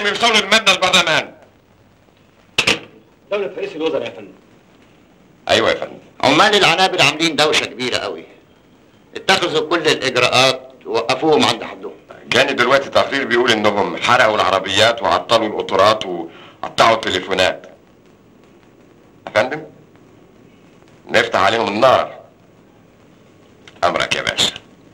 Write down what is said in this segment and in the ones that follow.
يوصلوا لمبنى البرلمان. دولة رئيس الوزراء يا فندم. ايوه يا فندم. عمال العنابر عاملين دوشه كبيره قوي، اتخذوا كل الاجراءات ووقفوهم عند حدهم. جاني دلوقتي تقرير بيقول انهم حرقوا العربيات وعطلوا القطارات وقطعوا التليفونات. يا فندم نفتح عليهم النار. امرك يا باشا.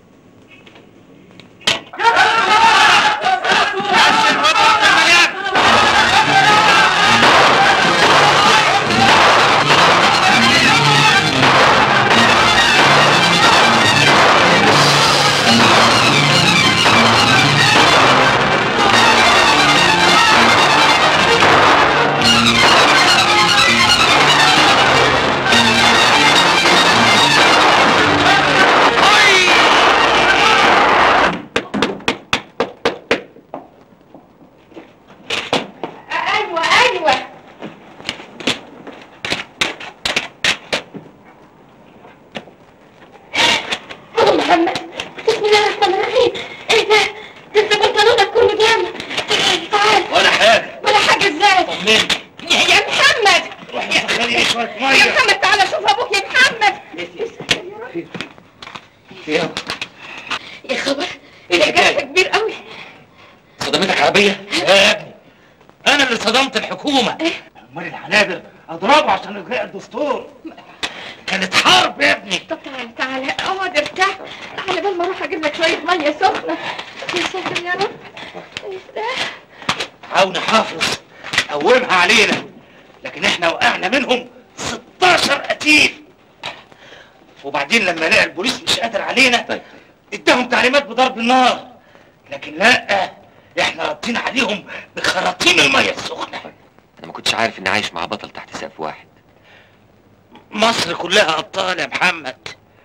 مصر كلها ابطال يا محمد.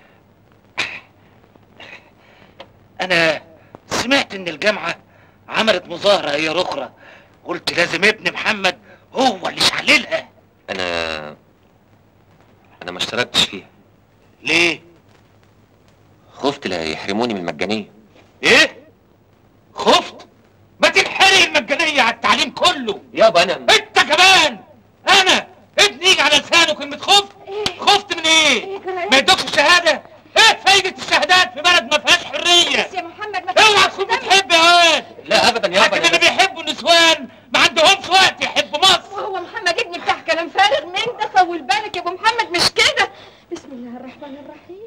انا سمعت ان الجامعة عملت مظاهرة هي اخرى، قلت لازم ابن محمد هو اللي شعللها. انا ما اشتركتش فيها. ليه؟ خفت لا يحرموني من المجانية. ايه؟ خفت؟ ما تنحرق المجانية على التعليم كله يابا. انت كمان انا ابني يجي على لسانه كلمة خفت. خفت من ايه؟ ما يدوكش الشهادة؟ ايه فايدة الشهادات في بلد ما فيهاش حرية؟ بس يا محمد ما اوعى تكون بتحب يا واد. لا ابدا يابا. لكن اللي بيحبوا النسوان ما عندهمش وقت يحبوا مصر. وهو محمد ابني بتاع كلام فارغ من ده. طول بالك يا ابو محمد مش كده. بسم الله الرحمن الرحيم.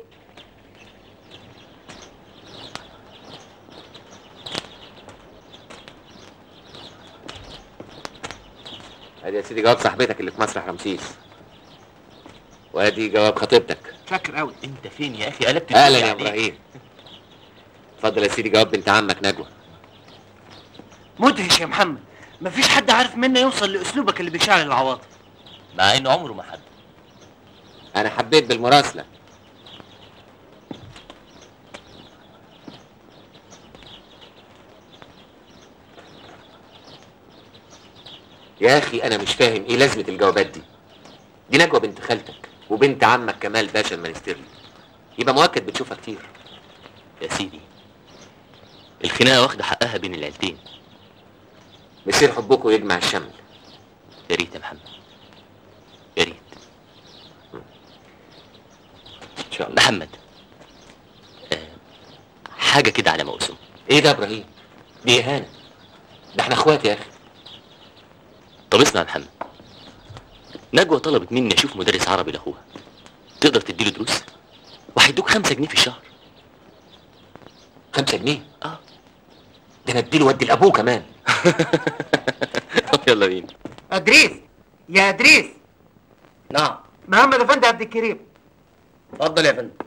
ادي يا سيدي جواب صاحبتك اللي في مسرح رمسيس، وادي جواب خطيبتك. فاكر قوي. انت فين يا اخي؟ قلبت اهلا يا ابراهيم. اتفضل يا سيدي جواب بنت عمك نجوى. مدهش يا محمد، مفيش حد عارف منا يوصل لاسلوبك اللي بيشعل العواطف، مع انه عمره ما حب. انا حبيت بالمراسله. يا اخي انا مش فاهم ايه لازمه الجوابات دي. دي نجوى بنت خالتك وبنت عمك كمال باشا المنستيرلي، يبقى مؤكد بتشوفها كتير. يا سيدي الخناقه واخده حقها بين العيلتين. مسير حبكم يجمع الشمل. يا ريت يا محمد، يا ريت. ان شاء الله. محمد حاجه كده على موسم. ايه ده يا ابراهيم؟ دي اهانه. ده احنا اخوات يا اخي. طب اسمع يا محمد، نجوى طلبت مني اشوف مدرس عربي لاخوها، تقدر تديله دروس؟ وهيدوك 5 جنيه في الشهر. 5 جنيه؟ اه. ده انا اديله وادي لابوه كمان. يلا بينا. ادريس يا ادريس. نعم. محمد افندي عبد الكريم. اتفضل يا فندم.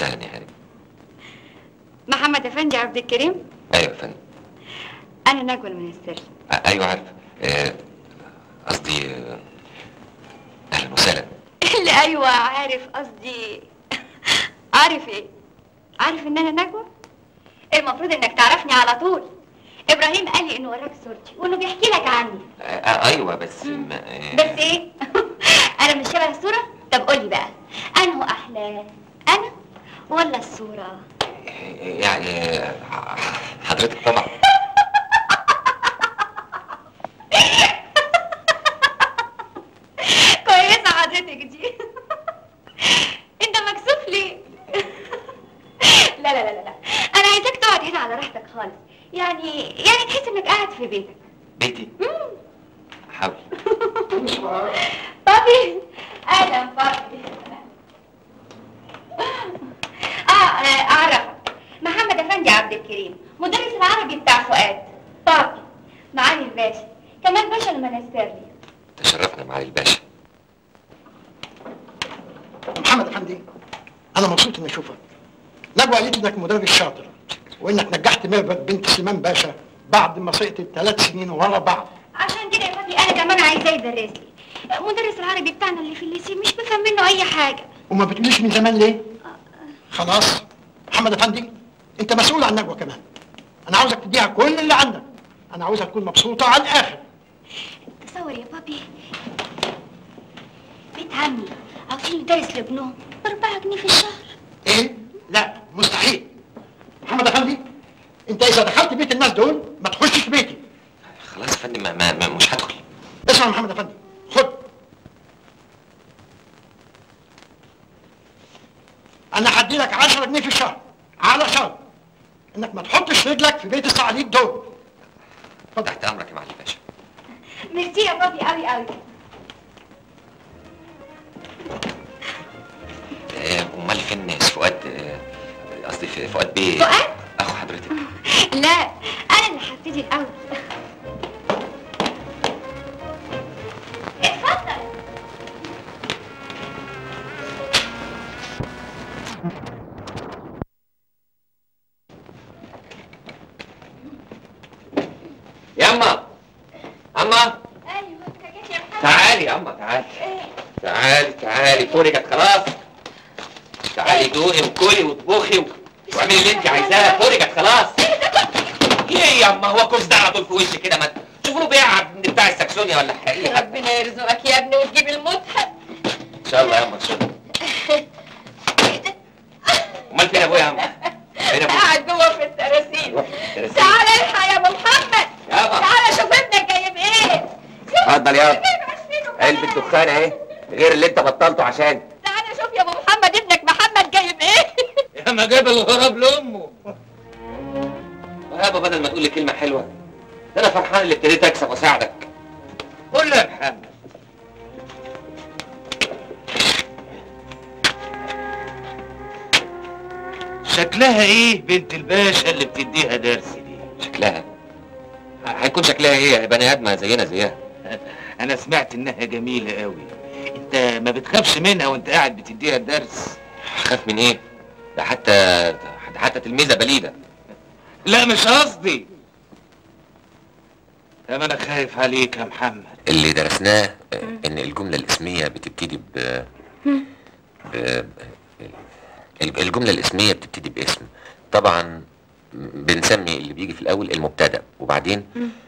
وسهلا يا هانم. محمد افندي عبد الكريم؟ ايوه يا فندم. انا نجوى المنسترلي. ايوه عارف. قصدي اهلا وسهلا. اللي ايوه عارف قصدي. عارف ايه؟ عارف ان انا نجوى؟ المفروض انك تعرفني على طول. ابراهيم قال لي انه وراك صورتي وانه بيحكي لك عني. ايوه بس بس ايه؟ انا مش شبه الصوره؟ طب قولي بقى، انه احلى انا ولا الصوره؟ يعني حضرتك طبعا. كويسه حضرتك دي. انت مكسوف ليه؟ لا لا لا لا، انا عايزاك تقعد هنا على راحتك خالص. يعني تحس انك قاعد في بيتك. بيتي؟ حاول. بابي، اهلا بابي. اعرفك، محمد افندي عبد الكريم، مدرس العربي بتاع فؤاد. بابي، معالي الباشا، كمان باشا المنسترلي. تشرفنا معالي الباشا. محمد افندي، انا مبسوط اني اشوفك. نجوى قالت لي انك مدرس شاطر وانك نجحت ميرفت بنت سليمان باشا بعد ما سقطت 3 سنين ورا بعض. عشان كده يا بابي انا كمان عايزاه يدرس لي. مدرس العربي بتاعنا اللي في الليسي مش بفهم منه اي حاجه. وما بتقوليش من زمان ليه؟ خلاص محمد افندي، انت مسؤول عن نجوى كمان. انا عاوزك تديها كل اللي عندك. انا عاوزها تكون مبسوطه على الاخر. تصور يا بابي، بيت عمي عاوزين يدرس لابنهم ب4 جنيه في الشهر. ايه؟ لا مستحيل. محمد افندي، انت اذا دخلت بيت الناس دول ما تخشش بيتي. خلاص يا فندم، ما مش هدخل. اسمع يا محمد افندي، خد. انا هدي لك 10 جنيه في الشهر على شرط انك ما تحطش رجلك في بيت الصعاليك دول. اتفضل. تحت امرك يا معالي الباشا. ميرسي يا بابي قوي قوي. امال فين فؤاد؟ قصدي في فؤاد بيه. فؤاد؟ اخو حضرتك. لا، انا اللي هبتدي الاول. اتفضل. ياما اما ايوه جيت يا محمد. تعالي يا اما، تعالي. تعالي فرجت خلاص. تعالي دوقي وكلي واطبخي واعملي اللي انت عايزاه. فرجت خلاص. ايه يا اما، هو كوز ده على طول في وشي كده؟ ما تشوفوا له بيع بتاع السكسونيا ولا حقيقة. ربنا يرزقك يا ابني وتجيب المتحف. ان شاء الله يا اما، ان شاء الله. امال فين ابويا يا اما؟ فين ابويا؟ قاعد جوه في التراسيل. التراسيل. تعالى الحق يا ابو محمد. يابا. تعالى شوف ابنك جايب ايه. اتفضل يابا. علبة دخان اهي، غير اللي انت بطلته عشان. تعالى شوف يا ابو محمد ابنك محمد جايب ايه. يا ما جاب الغراب لامه. يابا بدل ما تقول لي كلمة حلوة، ده انا فرحان اللي ابتديت اكسب واساعدك. قول له يا محمد. شكلها ايه بنت الباشا اللي بتديها درس دي؟ شكلها هيكون شكلها ايه؟ يا بني ادمه زينا زيها. انا سمعت انها جميلة قوي. انت ما بتخافش منها وانت قاعد بتديها الدرس؟ خاف من ايه؟ ده حتى تلميذة بليدة. لا مش قصدي. طب انا خايف عليك يا محمد. اللي درسناه ان الجملة الاسمية بتبتدي الجملة الاسمية بتبتدي باسم. طبعا بنسمي اللي بيجي في الاول المبتدأ، وبعدين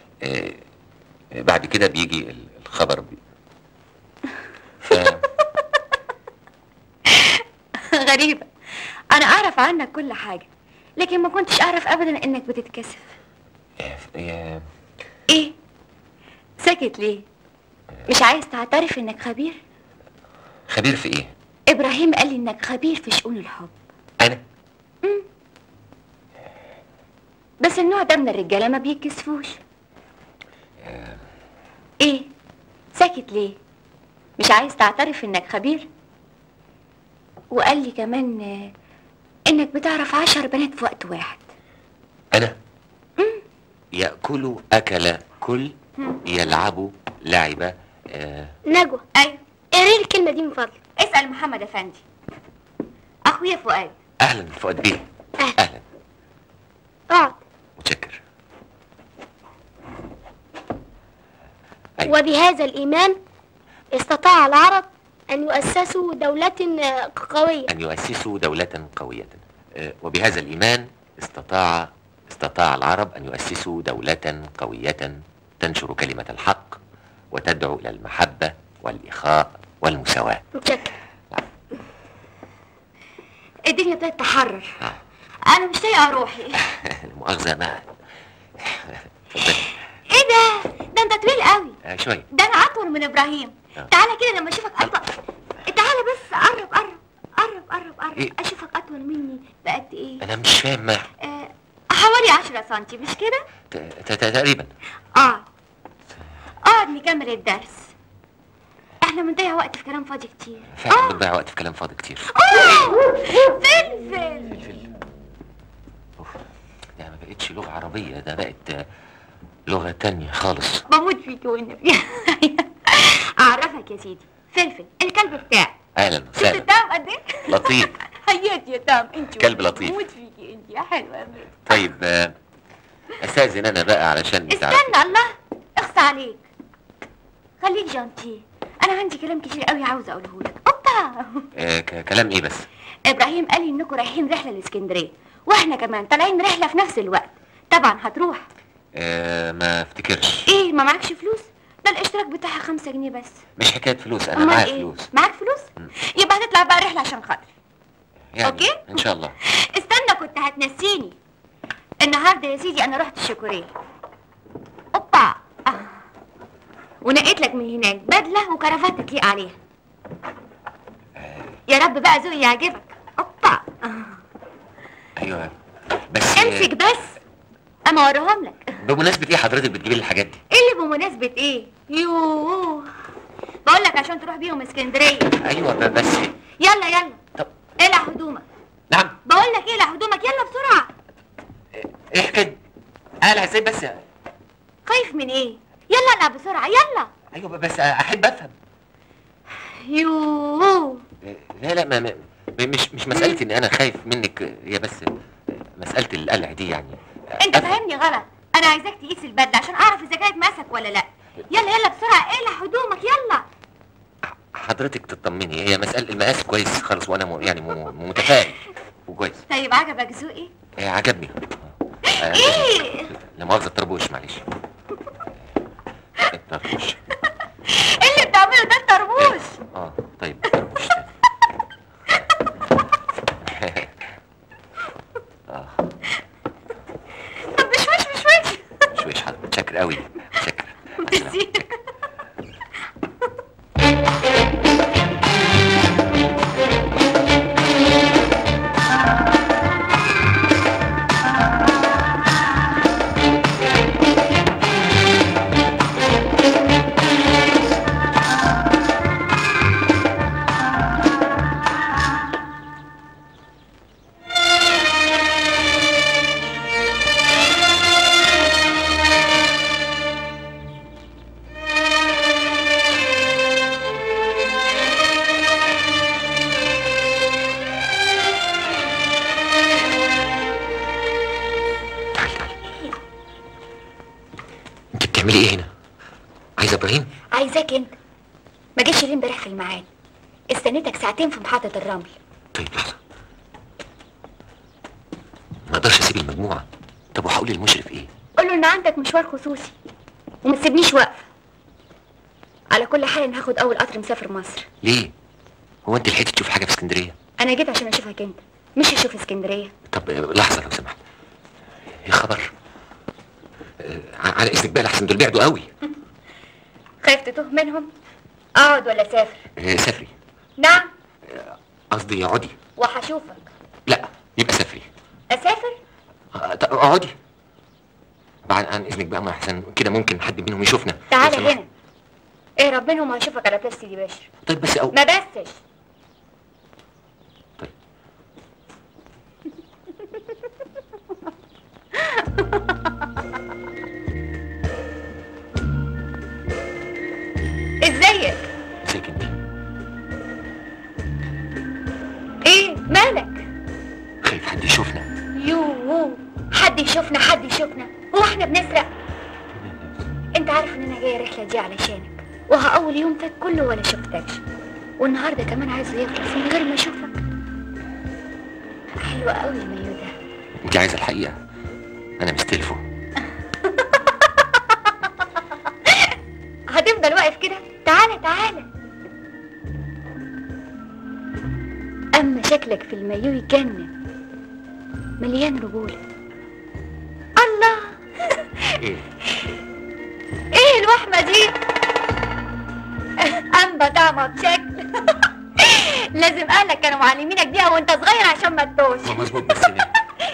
بعد كده بيجي الخبر غريبة، أنا أعرف عنك كل حاجة، لكن ما كنتش أعرف أبدا إنك بتتكسف. إيه؟ ساكت ليه؟ مش عايز تعترف إنك خبير؟ خبير في إيه؟ إبراهيم قال لي إنك خبير في شؤون الحب. أنا؟ بس النوع ده من الرجالة ما بيتكسفوش. إيه؟ ساكت ليه؟ مش عايز تعترف إنك خبير؟ وقال لي كمان إنك بتعرف 10 بنات في وقت واحد. أنا؟ يأكلوا أكل كل، يلعبوا لعبة. نجوى. أيوه. قري الكلمة دي من فضلك. اسأل محمد أفندي. أخويا فؤاد اهلا فؤاد بيه. اهلا. اقعد. متشكر. أيوة. وبهذا الإيمان استطاع العرب أن يؤسسوا دولة قوية. أن يؤسسوا دولة قوية. وبهذا الإيمان استطاع العرب أن يؤسسوا دولة قوية تنشر كلمة الحق وتدعو إلى المحبة والإخاء والمساواة. متشكر. الدنيا ابتدت تحرر. انا مش طايقه روحي. المؤاخذة ما ايه ده انت طويل قوي. شوية. ده انا اطول من ابراهيم. تعالى كده لما اشوفك اطول. تعالى بس قرب قرب قرب قرب قرب. إيه؟ اشوفك اطول مني بقد ايه؟ أنا مش فاهم ما حوالي 10 سنتي مش كده؟ تقريبا. اقعد نكمل الدرس. احنا بنضيع وقت في كلام فاضي كتير. فعلا بنضيع وقت في كلام فاضي كتير. فلفل. ده ما بقتش لغة عربية، ده بقت لغة تانية خالص. بموت فيك والنبي. اعرفك يا سيدي، فلفل الكلب بتاعي. اهلا وسهلا. شفت التام قد ايه؟ لطيف. حياتي يا تام انت. كلب لطيف. بموت فيكي انت يا حلوه يا مريم. طيب استاذن انا بقى علشان استنى الله، اخص عليك. خليك جانتي، انا عندي كلام كتير قوي عاوزه اقوله لك. اوبا. كلام ايه بس؟ ابراهيم قال لي انكم رايحين رحله لاسكندريه، واحنا كمان طالعين رحله في نفس الوقت. طبعا هتروح. ما افتكرش. ايه ما معكش فلوس؟ ده الاشتراك بتاعها 5 جنيه بس. مش حكايه فلوس، انا معايا فلوس. معاك فلوس؟ يبقى هتطلع بقى رحله عشان خاطري. يعني اوكي ان شاء الله. استنى كنت هتنسيني. النهارده يا سيدي انا رحت الشكوريه. اوبا. ونقيت لك من هناك بدله وكرافته تليق عليها. يا رب بقى ذوقي يعجبك. اوبا. ايوه بس امسك بس اما اوريهم لك. بمناسبه ايه حضرتك بتجيبي لي الحاجات دي؟ ايه اللي بمناسبه ايه؟ يوه بقول لك عشان تروح بيهم اسكندريه. ايوه بس يلا يلا. طب اقلع هدومك. نعم بقول لك اقلع هدومك يلا بسرعه. ايه حكايه اقلع ازاي بس؟ خايف من ايه؟ يلا اقلع بسرعه يلا. ايوه بس احب افهم. يوه لا مش مساله ان انا خايف منك، هي بس مساله القلع دي يعني. انت فاهمني غلط. انا عايزاك تقيس البدله عشان اعرف اذا كانت ماسك ولا لا. يلا يلا بسرعه اقلع هدومك يلا. حضرتك تطمني، هي مساله المقاس كويس خالص وانا يعني متفائل وكويس. طيب عجبك ذوقي؟ عجبني. ايه؟ لا مؤاخذه الطربوش معلش. الطربوش. ايه اللي بتعمله ده الطربوش؟ طيب الطربوش تاني. طب مشوش حضرتك. متشكر قوي. متشكر. بتعملي ايه هنا؟ عايزه ابراهيم؟ عايزاك انت. ما جيتش ليه امبارح في الميعاد؟ استنيتك ساعتين في محطة الرمل. طيب لحظة، ما اقدرش اسيب المجموعة. طب وهقول للمشرف ايه؟ قول له ان عندك مشوار خصوصي وما تسيبنيش واقفة. على كل حال انا هاخد اول قطر مسافر مصر. ليه؟ هو انت لحقتي تشوف حاجة في اسكندرية؟ انا جيت عشان اشوفك انت مش اشوف اسكندرية. طب لحظة لو سمحت. يا خبر، على اذنك بقى لحسن دول بعدوا قوي. خايف تتوه منهم؟ اقعد ولا سافر؟ سافري. نعم. قصدي اقعدي. وهشوفك. لا يبقى سافري. اسافر؟ اقعدي. بعد عن اذنك بقى، ما احسن كده ممكن حد منهم يشوفنا. تعالى هنا. اهرب منهم وهشوفك على بلاس سيدي باشا. طيب بس ما بسش. طيب. ازيك؟ ازيك انت؟ ايه مالك؟ يشوفنا حد يشوفنا، هو احنا بنسرق؟ انت عارف ان انا جايه الرحله دي علشانك، وها اول يوم فات كله ولا شفتكش، والنهارده كمان عايزه يخلص من غير ما اشوفك. حلوه قوي المايو ده. انت عايزه الحقيقه؟ انا مستلفه. هتفضل واقف كده؟ تعالى تعالى. اما شكلك في المايو يجنن، مليان رجوله. الله. ايه الوحمه دي؟ انبا طعمك شكل. لازم اهلك كانوا معلمينك بيها وانت صغير عشان ما تتوهش. مظبوط بس هنا.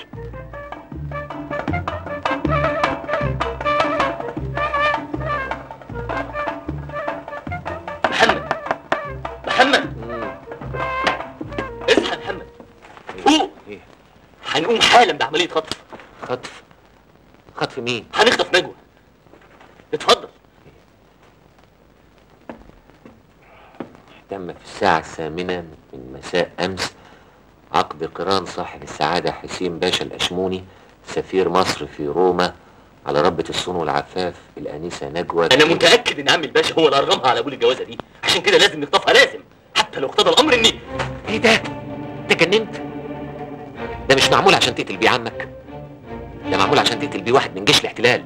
محمد اصحى يا محمد، فوق. هنقوم حالا بعملية خطف. خطف مين؟ هنخطف نجوى. اتفضل. تم في الساعة 8 من مساء أمس عقد قران صاحب السعادة حسين باشا الأشموني سفير مصر في روما على ربة الصون والعفاف الآنسة نجوى. أنا متأكد إن عم الباشا هو اللي أرغمها على أبو الجوازة دي، عشان كده لازم نخطفها، لازم، حتى لو اقتضى الأمر إني. إيه ده؟ أنت جننت؟ ده مش معمول عشان تقتل بيه عمك، ده معمول عشان تقتل بيه واحد من جيش الاحتلال.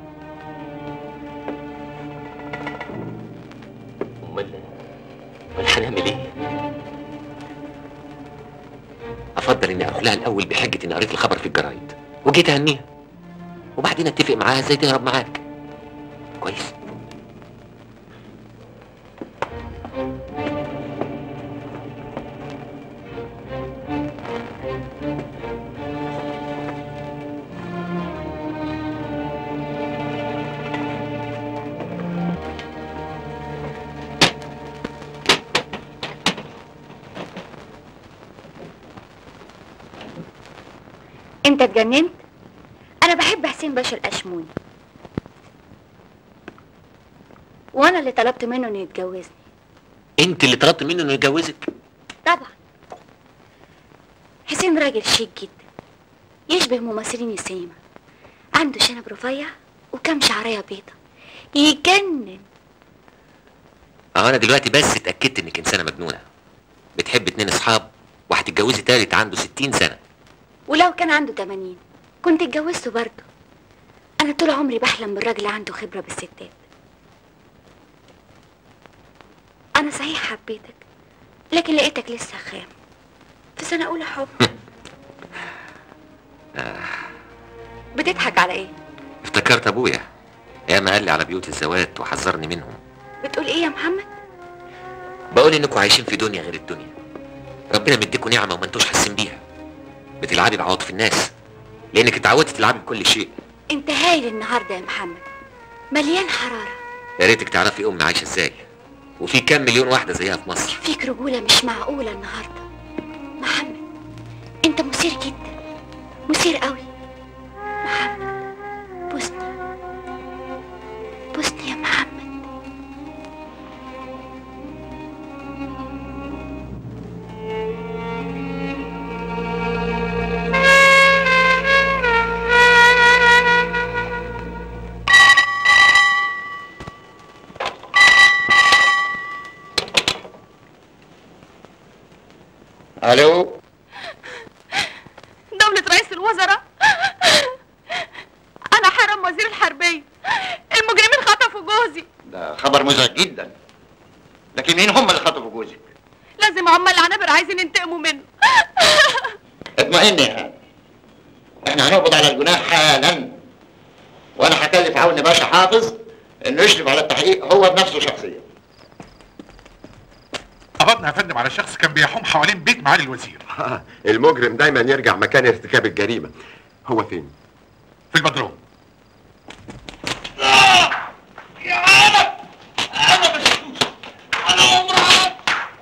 أمال هنعمل إيه؟ أفضل إني أروح لها الأول بحجة إني قريت الخبر في الجرايد وجيت أهنيها، وبعدين أتفق معاها إزاي تهرب معاك. كويس؟ انت اتجننت؟ انا بحب حسين باشا الاشموني، وانا اللي طلبت منه انه يتجوزني. أنت اللي طلبت منه إنه يتجوزك؟ طبعا. حسين راجل شيك جدا، يشبه ممثلين السينما، عنده شنب رفيع وكم شعريه بيضة، يجنن. أنا دلوقتي بس اتأكدت إنك إنسانة مجنونة، بتحب 2 أصحاب وهتتجوزي تالت عنده 60 سنة. ولو كان عنده 80 كنت اتجوزته برضه. انا طول عمري بحلم بالراجل عنده خبرة بالستات. انا صحيح حبيتك، لكن لقيتك لسه خام في سنة اولى حب. بتضحك على ايه؟ افتكرت أبويا ياما قال لي على بيوت الزوات وحذرني منهم. بتقول ايه يا محمد؟ بقول إنكم عايشين في دنيا غير الدنيا، ربنا مديكوا نعمة وما انتوش حاسين بيها، بتلعبي بعواطف الناس لأنك اتعودتي تلعبي بكل شيء. انت هايل النهارده يا محمد، مليان حرارة. يا ريتك تعرفي أمي عايشة ازاي، وفي كام مليون واحدة زيها في مصر. فيك رجولة مش معقولة النهارده محمد، انت مثير جدا، مثير قوي. محمد بوسني، بوسني يا محمد. الو، دولة رئيس الوزراء، أنا حرم وزير الحربية، المجرمين خطفوا جوزي. ده خبر مزعج جدا، لكن مين هم اللي خطفوا جوزك؟ لازم عمال العنابر عايزين ينتقموا منه. اطمئني يا هاني، احنا هنقبض على الجناح حالا، وانا هكلف عون باشا حافظ انه يشرف على التحقيق هو بنفسه شخصيا. قبضنا يا فندم على شخص كان بيحوم حوالين بيت معالي الوزير. المجرم دايما يرجع مكان ارتكاب الجريمة. هو فين؟ في البدروم. يا عالم انا ما شفتوش، انا عمري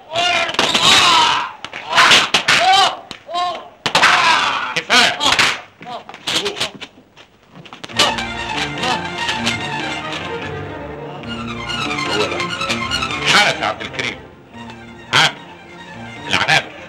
كفايه. هو ده حنفي عبد الكريم، عامل العنابر.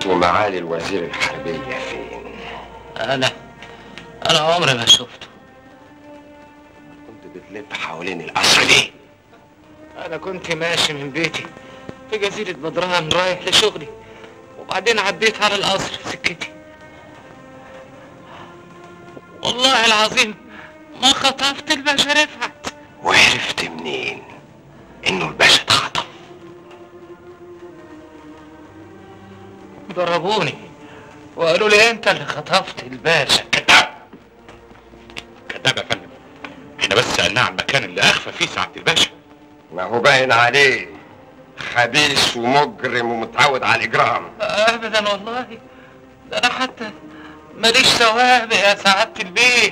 معالي الوزير الحربية فين؟ انا عمري ما شفته. كنت بتلف حوالين القصر ليه؟ انا كنت ماشي من بيتي في جزيرة بدران رايح لشغلي، وبعدين عديت على القصر في سكتي. والله العظيم ما خطفت الباشا رفعت. وعرفت منين انه الباشا اتخطف؟ ضربوني وقالوا لي انت اللي خطفت الباشا. كذاب كذاب يا فندم، احنا بس سألناه عن المكان اللي اخفى فيه سعادة الباشا. ما هو باين عليه خبيث ومجرم ومتعود على الاجرام. ابدا والله، ده انا حتى ماليش ثواب يا سعادة البيت.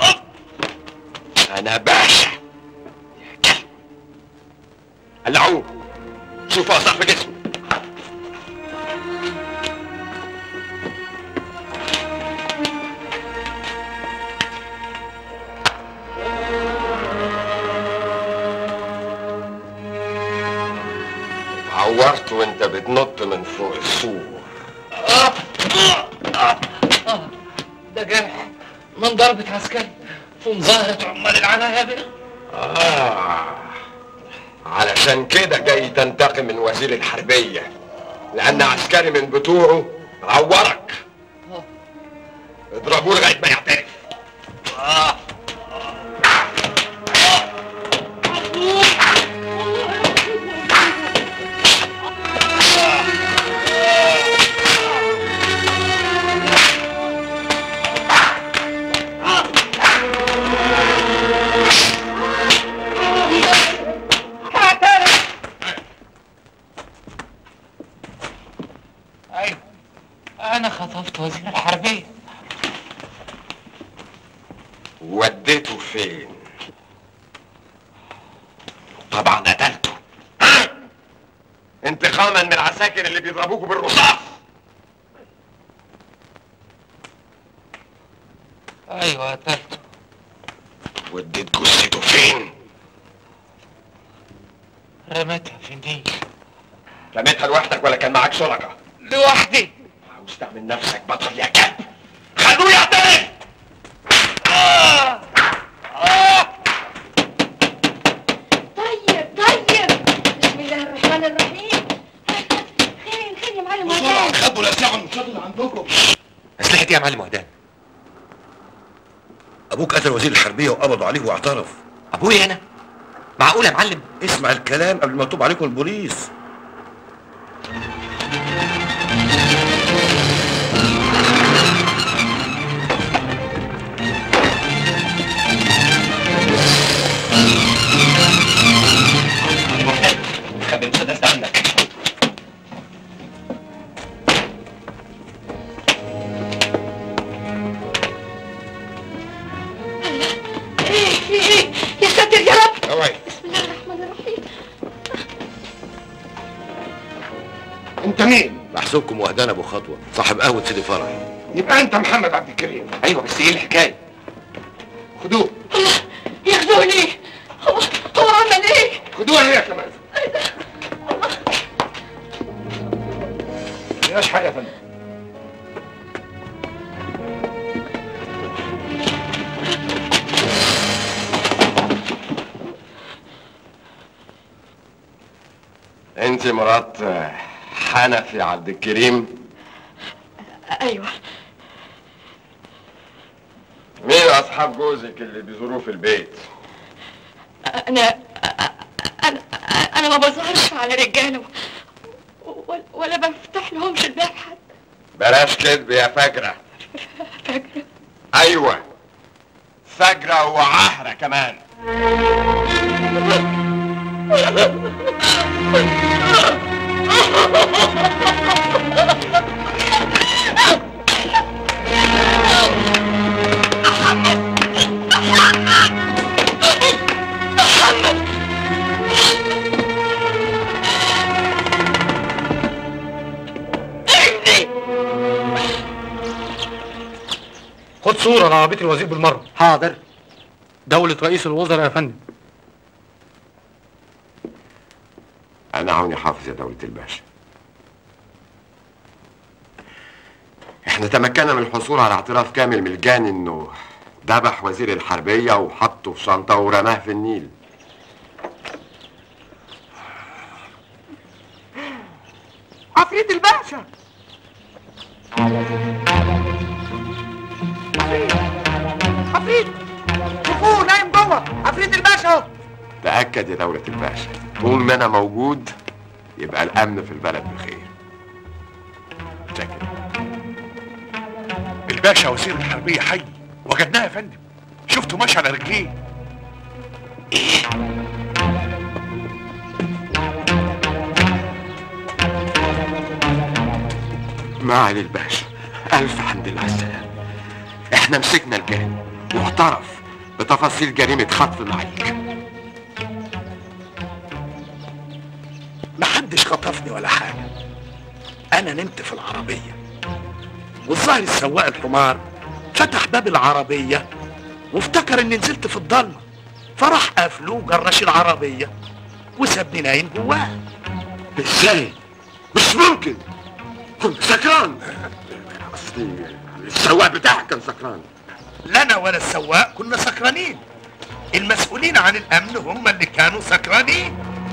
انا باشا يا كلب. قلعوه، شوفوا اثار في جسمه. عورت وانت بتنط من فوق السور. ده جرح من ضربة عسكري في مظاهرة عمال العناية. علشان كده جاي تنتقم من وزير الحربية، لأن عسكري من بتوعه عورك. اضربوه لغاية ما يعترف. أنا خطفت وزير الحربية. وديته فين؟ طبعا قتلته انتقاما من العساكر اللي بيضربوكوا بالرصاص. أيوة قتلته. وديت جثته فين؟ رميتها في النيل. رميتها لوحدك ولا كان معاك شركاء؟ لوحدي. عاوز تعمل نفسك بطل يا كلب، خلوه يعترف. طيب بسم الله الرحمن الرحيم. خير يا معلم وهدان. خدوا الاسلحه المنشطه اللي عندكم. اسلحتي ايه يا معلم وهدان؟ ابوك قتل وزير الحربيه وقبضوا عليه واعترف. ابويا انا؟ معقول يا معلم؟ اسمع الكلام قبل ما يطوب عليكم البوليس. خلي المسدس عندك. ايه يا ساتر يا رب. اوعي. بسم الله الرحمن الرحيم. انت مين؟ محسوبكم وهدان ابو خطوه صاحب قهوه سيدي فرح. يبقى انت محمد عبد الكريم. ايوه بس ايه الحكايه؟ خدوه. الله ياخدوه ليه؟ هو عمل ايه؟ خدوها هي كمان. مفيهاش حاجه يا فندم. انت مرات حنفي عبد الكريم؟ ايوه. مين اصحاب جوزك اللي بيزوروه في البيت؟ انا ما بظهرش على رجاله ولا بفتح لهمش الباب حتى. بلاش كذب يا فجرة. فاكره؟ ايوه فجرة وعهرة كمان. خد صورة لعربية الوزير بالمرة. حاضر. دولة رئيس الوزراء يا فندم. أنا عوني حافظ يا دولة الباشا. احنا تمكنا من الحصول على اعتراف كامل من الجاني انه ذبح وزير الحربية وحطه في شنطة ورماه في النيل. عفريت الباشا. عفريت شوفوه نايم جوه. عفريت الباشا اهو. تأكد يا دولة الباشا، طول ما انا موجود يبقى الامن في البلد بخير. شكرا. الباشا وزير الحربية حي، وجدناه يا فندم. شفته ماشي على رجليه. معالي الباشا، ألف حمد لله على السلامة. احنا مسكنا الجاني واعترف بتفاصيل جريمة خطف معيك. محدش خطفني ولا حاجة، أنا نمت في العربية، والظاهر السواق الحمار فتح باب العربية وافتكر إني نزلت في الضلمة، فراح قافله وجرش العربية وسابني نايم جواه. ازاي؟ مش ممكن، كنت سكران. اصلي السواق بتاعك كان سكران. لا أنا ولا السواق كنا سكرانين، المسؤولين عن الأمن هم اللي كانوا سكرانين.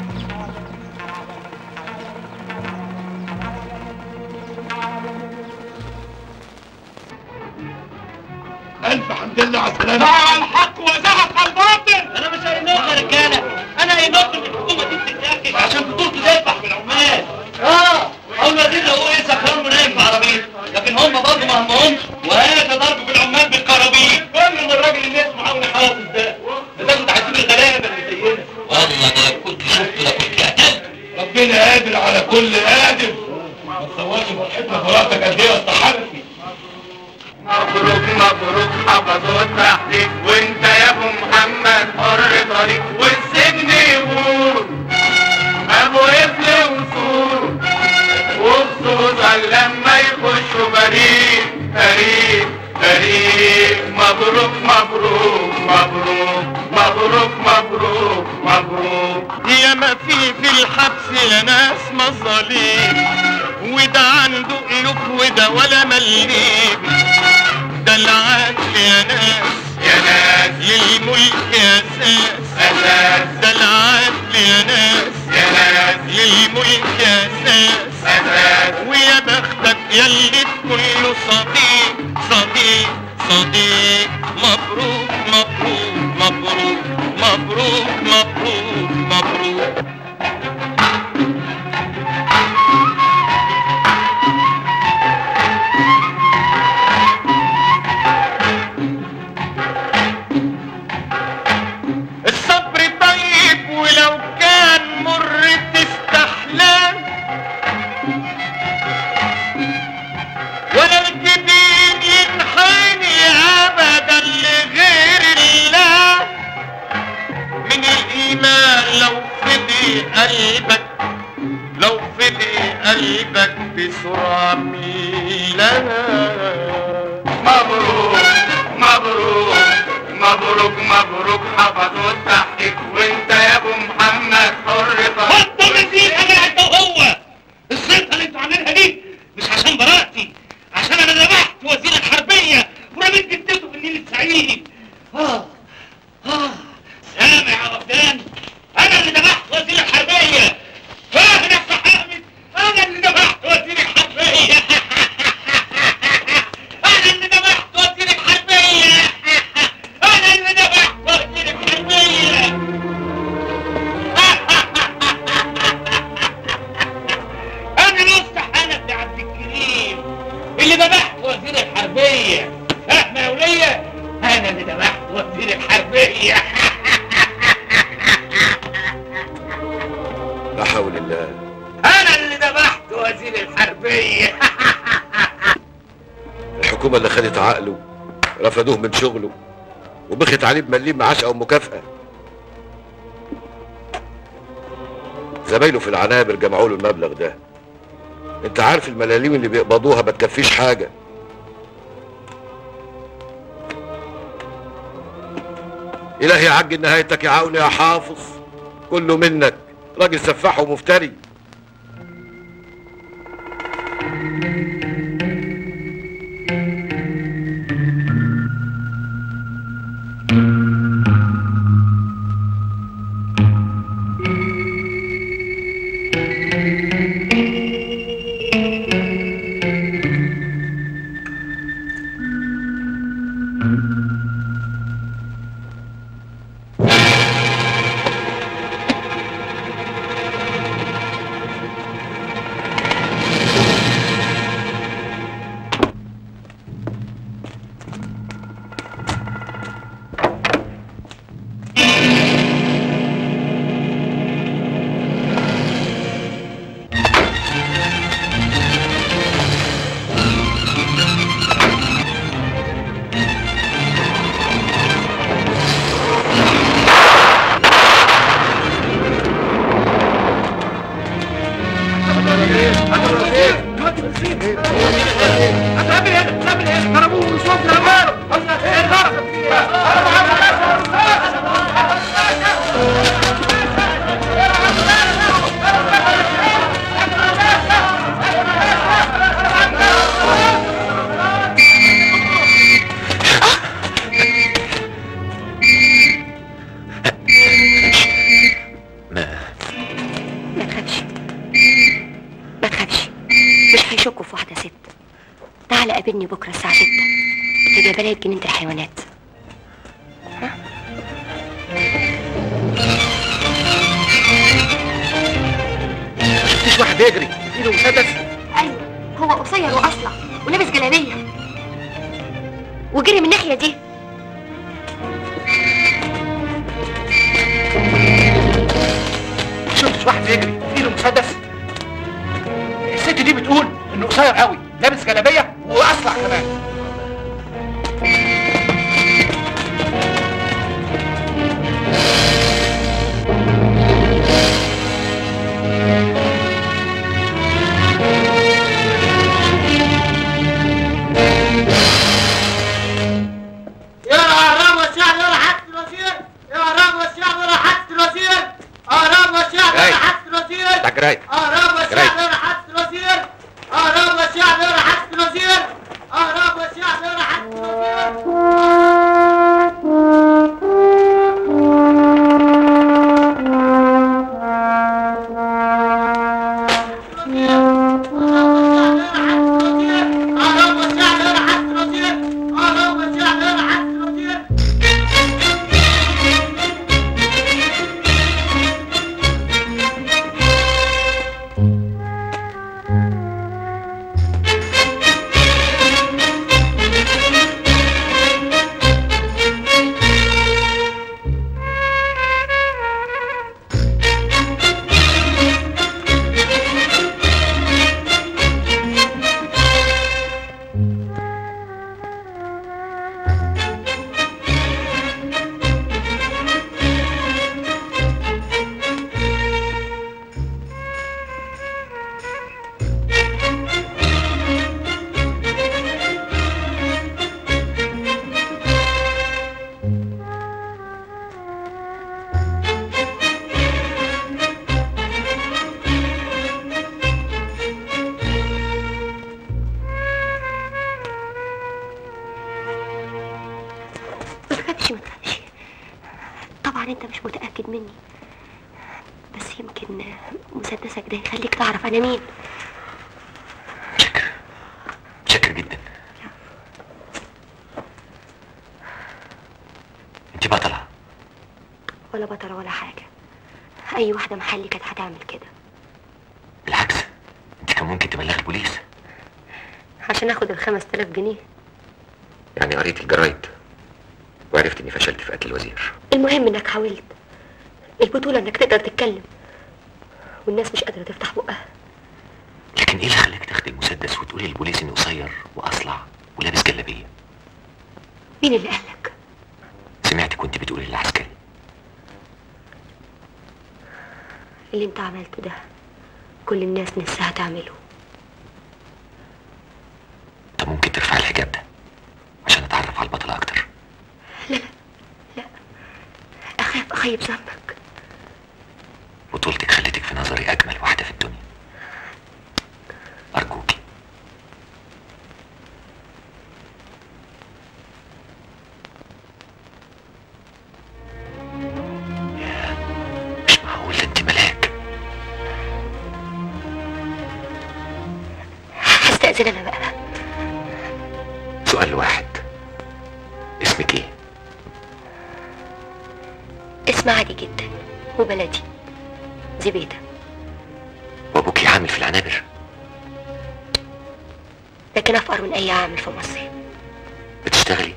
ألف حمد لله على السلامة. مع الحق وزهق الباطل. انا مش قايل لكم يا رجاله، انا قايل لكم ان الحكومه دي بتتاكد عشان بتطلبوا تذبح في العمال. او الوزير لو هو سكران ونايم في عربيته، لكن هم برضه ما همهمش، وهذا ضرب في العمال بالكرابين. كل من الراجل اللي اسمه عون حافظ ده كنت هتجيب الغلابه اللي زينا. والله انا لو كنت شفته لكنت قتلت. ربنا قادر على كل قادر. ما تصورش فرحتنا فرحتك قد ايه يا اسطى حنفي. مبروك مبروك حفظوا التحقيق، وانت يا ابو محمد حر طريق، والسجن يقول ابو قفل وصول، وخصوصا لما يخشوا بريء بريء بريء. مبروك مبروك مبروك مبروك مبروك مبروك. يا ما في الحبس يا ناس مظاليم، وده عنده قلوب وده ولا مليم. ده العدل يا ناس يا ناس للملك اساس اساس. ده العدل يا ناس يا ناس للملك اساس اساس. ويا بختك يلي كله صديق صديق صديق. مبروك مبروك مبروك مبروك مبروك مبروك. الصبر طيب ولو كان مر تستحلاه، ولا الجبين ينحني ابدا لغير الله. من الايمان لو فضي قلبك، لو فضي قلبك بسرعه ميلها. مبروك مبروك مبروك مبروك حفظوا التحقيق، وانت يا ابو محمد حر طريق. بطل نسيت انا انت وهو. الصيغه اللي انتوا عاملينها دي مش عشان براءتي، عشان انا ذبحت وزير الحربيه ورميت جدته في النيل السعيد. سامع يا غفلان؟ انا اللي ذبحت وزير الحربيه. فاهم يا حامد؟ انا اللي ذبحت وزير الحربيه. انا اللي ذبحت وزير الحربيه. انا اللي ذبحت وزير الحربيه. انا مفتح انا بن عبد الكريم اللي ذبحت وزير الحربيه. فاهمه يا وليه؟ انا اللي ذبحت وزير الحربيه. لا حول الله. انا اللي ذبحت وزير الحربيه. الحكومة اللي خدت عقله رفضوه من شغله وبخت عليه بمليم معاش او مكافأة. زمايله في العنابر جمعوا له المبلغ ده. انت عارف الملاليم اللي بيقبضوها ما تكفيش حاجة. الهي عجل نهايتك يا عون يا حافظ، كله منك راجل سفاح ومفتري. تقابلني بكره الساعه 6 في جبلية جنينة الحيوانات. ها؟ ما شفتيش واحد بيجري في ايده مسدس؟ ايوه، هو قصير واصلع ولابس جلابيه وجري من الناحيه دي. ما شفتش واحد بيجري في ايده مسدس؟ الست دي بتقول انه قصير قوي لابس جلابيه واصلع كمان. جرايد اهرب والشعب يرى حادث الوزير. اهرب والشعب يرى حادث الوزير. اهرب والشعب يرى حادث مسدسك ده يخليك تعرف انا مين. متشكر جدا. انت بطلة؟ ولا بطلة ولا حاجة، اي واحدة محلي كانت هتعمل كده. بالعكس، انت كان ممكن تبلغ البوليس عشان اخد ال5000 جنيه. يعني قريت الجرايد وعرفت اني فشلت في قتل الوزير. المهم انك حاولت. البطولة انك تقدر تتكلم والناس مش قادرة تفتح بقها. لكن ايه اللي خلاك تاخد المسدس وتقولي للبوليس انه قصير واصلع ولابس جلابية؟ مين اللي قالك؟ سمعتك كنت بتقولي للعسكري. اللي انت عملته ده كل الناس نفسها تعمله. طب ممكن ترفع الحجاب ده عشان اتعرف على البطلة اكتر؟ لا لا، اخاف اخيب ذنبك. بطولتك خلتك في نظري اجمل واحدة في الدنيا. ارجوكي. مش معقول انت ملاك. هستأذن انا بقى. سؤال واحد، اسمك ايه؟ اسم عادي جدا وبلدي، زبيدة. وابوكي عامل في العنابر؟ لكن افقر من اي عامل في مصر. بتشتغلي؟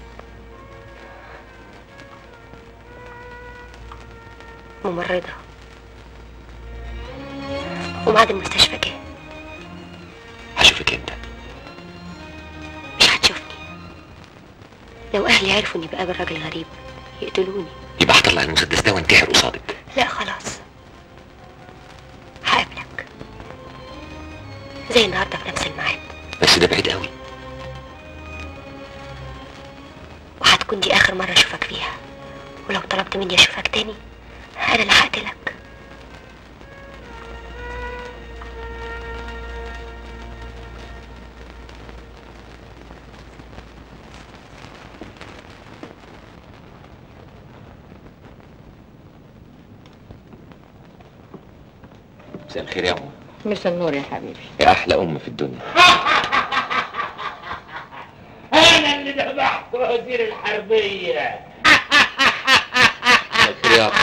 ممرضة ومعاد المستشفى جه. هشوفك امتى؟ مش هتشوفني. لو اهلي عرفوا اني بقابل راجل غريب يقتلوني. يبقى هطلع المسدس ده وانتحر قصادك. لا خلاص، هقابلك زي النهارده في نفس الميعاد. بس ده بعيد قوي. وهتكون دي اخر مرة اشوفك فيها، ولو طلبت مني اشوفك تاني انا اللي هقتلك. مساء الخير يا أم. مساء النور يا حبيبي. يا أحلى أم في الدنيا. وزير الحربية. يا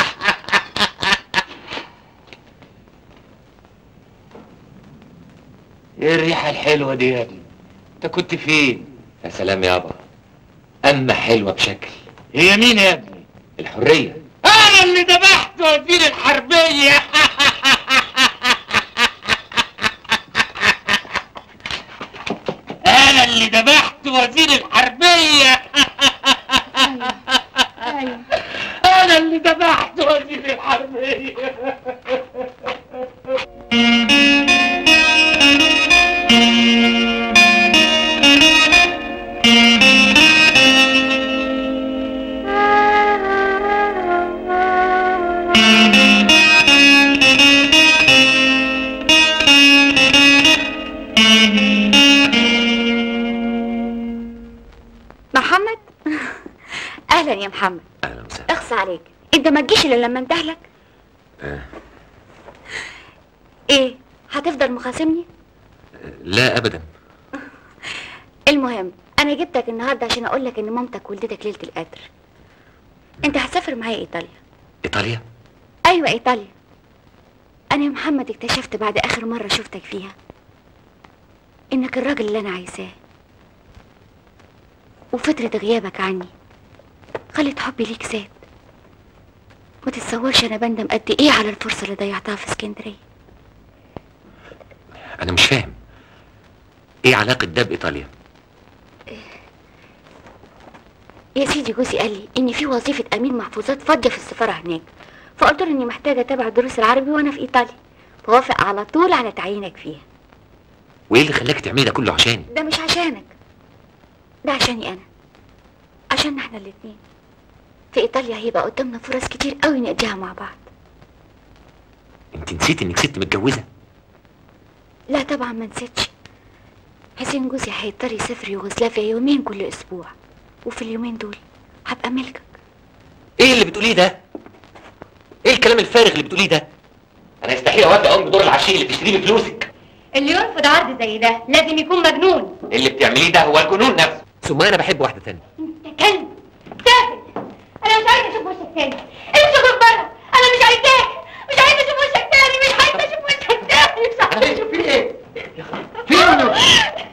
ايه الريحة الحلوة دي يا ابني؟ انت كنت فين؟ يا سلام يابا، اما حلوه بشكل. هي مين يا ابني؟ الحريه. انا اللي ذبحت وزير الحربية. انا اللي ذبحت وزير الحربية. ايوه انا اللي ذبحت وزير الحربية. محمد. اهلا يا محمد. اهلا وسهلا. اخص عليك، انت ما تجيش الا لما انتهلك. ايه هتفضل مخاصمني؟ لا ابدا. المهم انا جبتك النهارده عشان اقول لك ان مامتك ولدتك ليله القدر. انت هتسافر معايا ايطاليا. ايطاليا؟ ايوه ايطاليا. انا يا محمد اكتشفت بعد اخر مره شفتك فيها انك الراجل اللي انا عايزاه، وفتره غيابك عني خلت حبي ليك زاد. ما تتصورش انا بندم قد ايه على الفرصه اللي ضيعتها في اسكندريه. انا مش فاهم ايه علاقه ده بايطاليا؟ يا سيدي جوزي قال لي ان في وظيفه امين محفوظات فاضيه في السفاره هناك، فقلت له اني محتاجه اتابع الدروس العربي وانا في ايطاليا، فوافق على طول على تعيينك فيها. وايه اللي خلاك تعملي ده كله عشاني؟ ده مش عشانك، ده عشاني انا، عشان احنا الاتنين. في ايطاليا هيبقى قدامنا فرص كتير قوي نقضيها مع بعض. انت نسيت انك ست متجوزه؟ لا طبعا ما نسيتش. حسين جوزي هيضطر يسافر يوغوسلافيا يومين كل اسبوع، وفي اليومين دول هبقى ملكك. ايه اللي بتقوليه ده؟ ايه الكلام الفارغ اللي بتقوليه ده؟ انا يستحيل اودي اقوم بدور العشيه اللي بتشتري بفلوسك. اللي يرفض عرض زي ده لازم يكون مجنون. اللي بتعمليه ده هو الجنون نفسه. ثم انا بحب واحده تانية. انت كلب تافه. انا مش عايزه اشوف وشك تاني، امشي من بره. انا مش عايزاك، مش عايزه اشوف وشك تاني، مش عايزه اشوف وشك تاني، مش عايزه. في ايه؟ في ايه؟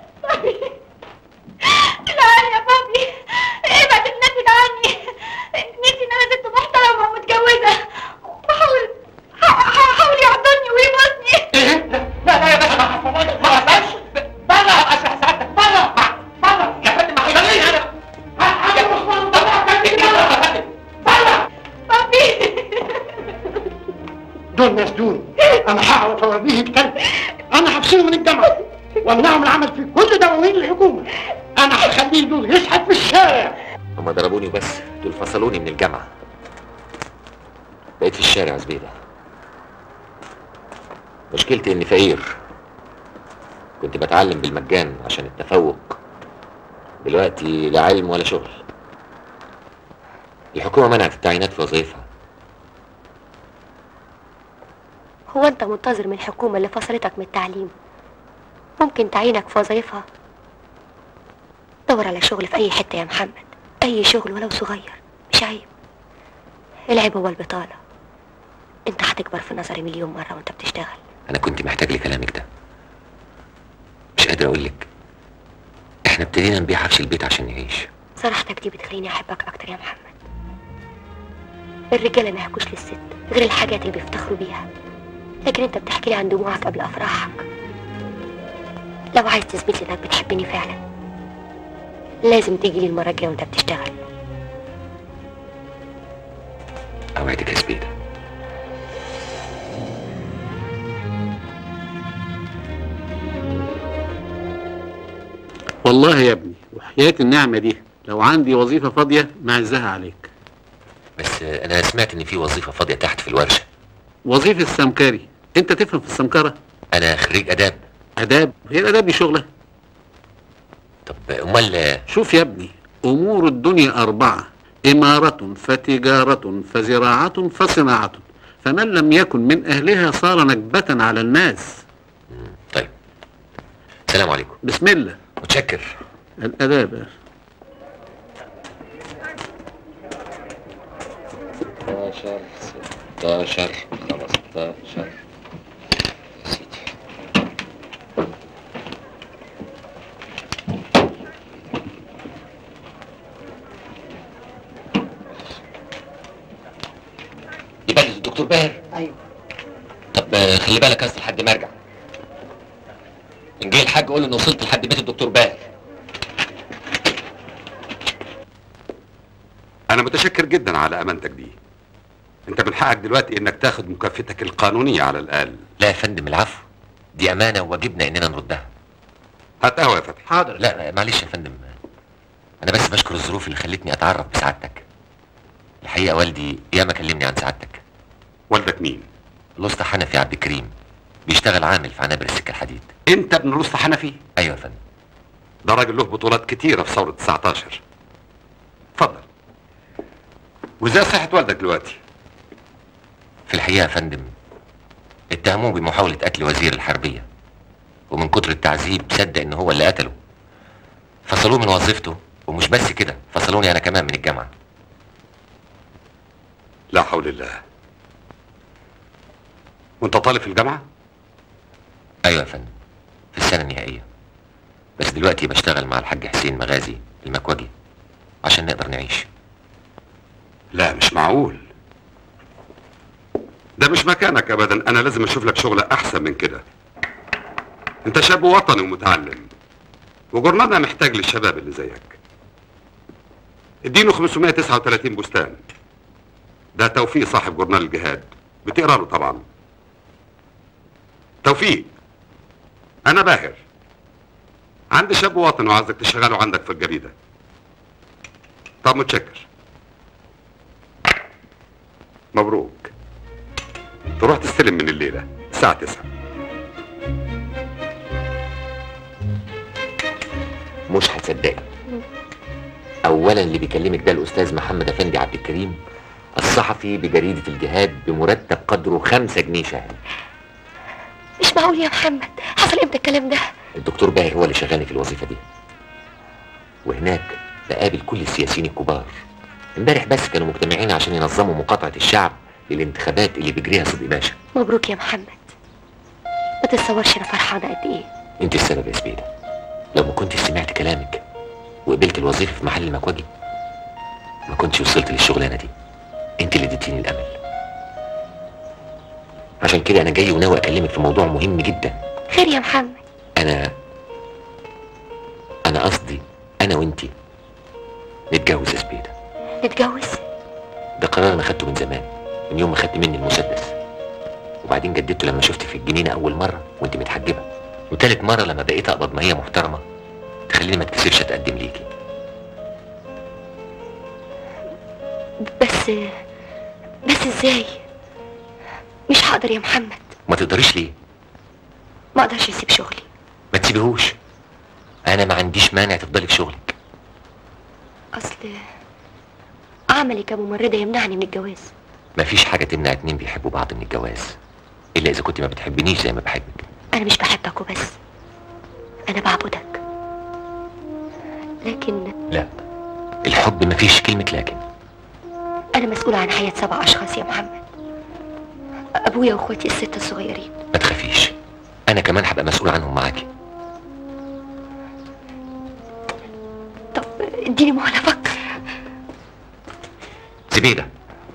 لا يا بابي، ابعد النكد عني. نسي ان انا ست محترمه ومتجوزه، حاول يحضني ويبوسني. ايه؟ لا يا باشا، ما حصلش. بره اشرح سعادتك، بره يا فندم. ما حصلش انا. بابي دول ناس دول انا هعرف اوريه الكلب. انا هفصله من الجامعه وامنعه من العمل في كل دواوين الحكومه. انا هخليه دول يشحت في الشارع. هما ضربوني وبس، دول فصلوني من الجامعه. بقيت في الشارع يا زبيده. مشكلتي اني فقير. كنت بتعلم بالمجان عشان التفوق، دلوقتي لا علم ولا شغل. الحكومه منعت التعيينات في وظيفه. هو انت منتظر من الحكومة اللي فصلتك من التعليم ممكن تعينك في وظيفة؟ دور على شغل في اي حتة يا محمد، اي شغل ولو صغير، مش عيب. العيب هو البطالة. انت هتكبر في نظري مليون مرة وانت بتشتغل. انا كنت محتاج لكلامك ده. مش قادر اقولك، احنا ابتدينا نبيع عفش البيت عشان نعيش. صراحتك دي بتخليني احبك اكتر يا محمد. الرجالة ما يحكوش للست غير الحاجات اللي بيفتخروا بيها، لكن انت بتحكي لي عن دموعك قبل افراحك. لو عايز تثبت لي انك بتحبني فعلا لازم تيجي لي المرة الجاية وانت بتشتغل. اوعدك يا زبيده. والله يا ابني وحياة النعمة دي لو عندي وظيفة فاضية معزها عليك. بس انا سمعت ان في وظيفه فاضيه تحت في الورشه. وظيفة سمكري. انت تفهم في السمكرة؟ انا خريج اداب. اداب؟ هي الاداب دي شغلة؟ طب امال. شوف يا ابني، امور الدنيا 4: امارة فتجارة فزراعة فصناعة، فمن لم يكن من اهلها صار نكبة على الناس. طيب، السلام عليكم. بسم الله. متشكر. الاداب. 14 16 15 يا سيدي. يبلغ الدكتور باهر؟ ايوه. طب خلي بالك اصل لحد ما ارجع. ان جه الحاج قول له اني وصلت لحد بيت الدكتور باهر. أنا متشكر جدا على أمانتك دي. أنت من حقك دلوقتي إنك تاخد مكافأتك القانونية على الأقل. لا يا فندم العفو، دي أمانة وواجبنا إننا نردها. هات قهوة يا فتحي. حاضر. لا معلش يا فندم، أنا بس بشكر الظروف اللي خلتني أتعرف بسعادتك. الحقيقة والدي ياما كلمني عن سعادتك. والدك مين؟ الأسطى حنفي عبد الكريم، بيشتغل عامل في عنابر السكة الحديد. أنت ابن الأسطى حنفي؟ أيوة يا فندم. ده راجل له بطولات كتيرة في ثورة 19. اتفضل. وازاي صحة والدك دلوقتي؟ في الحقيقة يا فندم اتهموه بمحاولة قتل وزير الحربية، ومن كتر التعذيب صدق ان هو اللي قتله. فصلوه من وظيفته، ومش بس كده فصلوني انا كمان من الجامعة. لا حول الله. وانت طالب في الجامعة؟ ايوه يا فندم، في السنة النهائية. بس دلوقتي بشتغل مع الحاج حسين مغازي المكوجي عشان نقدر نعيش. لا مش معقول. ده مش مكانك ابدا، انا لازم اشوف لك شغلة احسن من كده. انت شاب وطني ومتعلم، وجورنالنا محتاج للشباب اللي زيك. اديله 539 بستان. ده توفيق صاحب جورنال الجهاد، بتقرا له طبعا. توفيق، انا باهر، عندي شاب وطني وعايزك تشغله عندك في الجريدة. طب متشكر. مبروك. تروح تستلم من الليلة الساعة 9. مش هتصدقي، اولا اللي بيكلمك ده الاستاذ محمد افندي عبد الكريم، الصحفي بجريدة الجهاد، بمرتب قدره 5 جنيه شهري. مش معقول يا محمد، حصل امتى الكلام ده؟ الدكتور باهر هو اللي شغالني في الوظيفة دي، وهناك بقابل كل السياسيين الكبار. امبارح بس كانوا مجتمعين عشان ينظموا مقاطعة الشعب للانتخابات اللي بيجريها صدقي باشا. مبروك يا محمد، ما تتصورش انا فرحانه قد ايه. انت السبب يا سبيدة. لو ما كنتش سمعت كلامك وقبلت الوظيفة في محل المكواجي ما كنتش وصلت للشغلانة دي. انت اللي اديتيني الامل. عشان كده انا جاي وناوي اكلمك في موضوع مهم جدا. خير يا محمد؟ انا قصدي انا وانتي نتجوز يا سبيدة. نتجوز؟ ده قرار انا خدته من زمان، من يوم ما خدت مني المسدس، وبعدين جددته لما شفتي في الجنينة اول مرة وانت متحجبة، وتالت مرة لما بقيت اقبض ماهية محترمة تخليني ما اتكسفش اتقدم ليكي. بس ازاي؟ مش هقدر يا محمد. ما تقدريش ليه؟ ما اقدرش اسيب شغلي. ما تسيبيهوش، انا ما عنديش مانع تفضلي في شغلك. اصل عملي كممرضة يمنعني من الجواز. مفيش حاجة تمنع اتنين بيحبوا بعض من الجواز، الا اذا كنت ما بتحبنيش زي ما بحبك. انا مش بحبك وبس، انا بعبدك. لكن لا، الحب مفيش كلمة لكن. انا مسؤولة عن حياة 7 اشخاص يا محمد، ابويا واخواتي ال6 الصغيرين. ما تخافيش، انا كمان هبقى مسؤول عنهم معاكي. طب اديني مهلة افكر. زبيدة،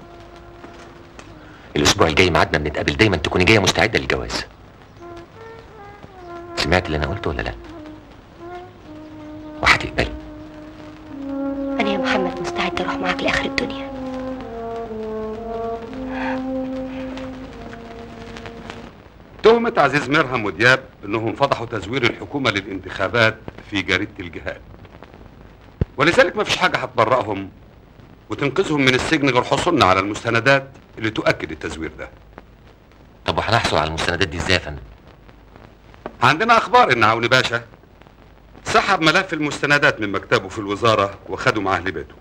الاسبوع الجاي ميعادنا بنتقابل، دايما تكوني جاية مستعدة للجواز. سمعت اللي انا قلته ولا لا؟ وهتقبلي؟ انا يا محمد مستعدة اروح معاك لاخر الدنيا. تهمة عزيز مرهم ودياب انهم فضحوا تزوير الحكومة للانتخابات في جريدة الجهاد، ولذلك ما فيش حاجة هتبرئهم وتنقذهم من السجن غير حصولنا على المستندات اللي تؤكد التزوير ده. طب وهنحصل على المستندات دي ازاي يا فندم؟ عندنا اخبار ان عوني باشا سحب ملف المستندات من مكتبه في الوزارة وخده معاه لبيته.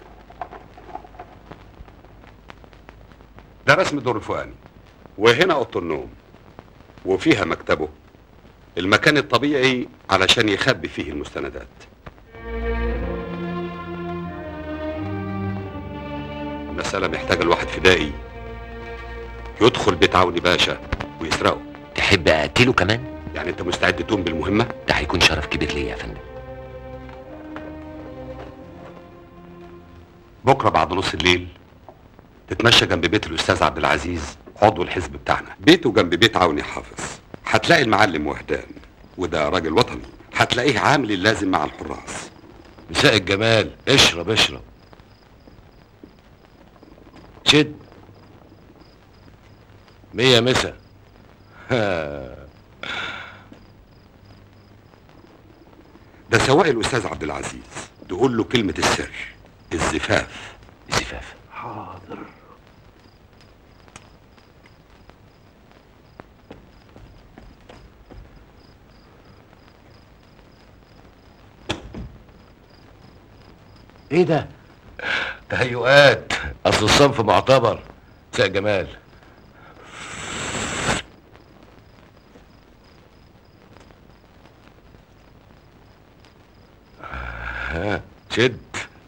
ده رسم دور الفؤاني، وهنا اوضه النوم وفيها مكتبه، المكان الطبيعي علشان يخبي فيه المستندات. المسألة محتاجة الواحد فدائي يدخل بيت عوني باشا ويسرقه. تحب اقتله كمان؟ يعني انت مستعد تقوم بالمهمة؟ ده هيكون شرف كبير ليا يا فندم. بكرة بعد نص الليل تتمشى جنب بيت الأستاذ عبد العزيز عضو الحزب بتاعنا، بيته جنب بيت عوني حافظ. هتلاقي المعلم وهدان وده راجل وطني، هتلاقيه عامل اللازم مع الحراس. مساء الجمال، اشرب اشرب. شد 100 مسا. ده سواق الأستاذ عبد العزيز، تقول له كلمة السر الزفاف. الزفاف حاضر. ايه ده؟ تهيؤات، اصل الصنف معتبر. مساء جمال. شد.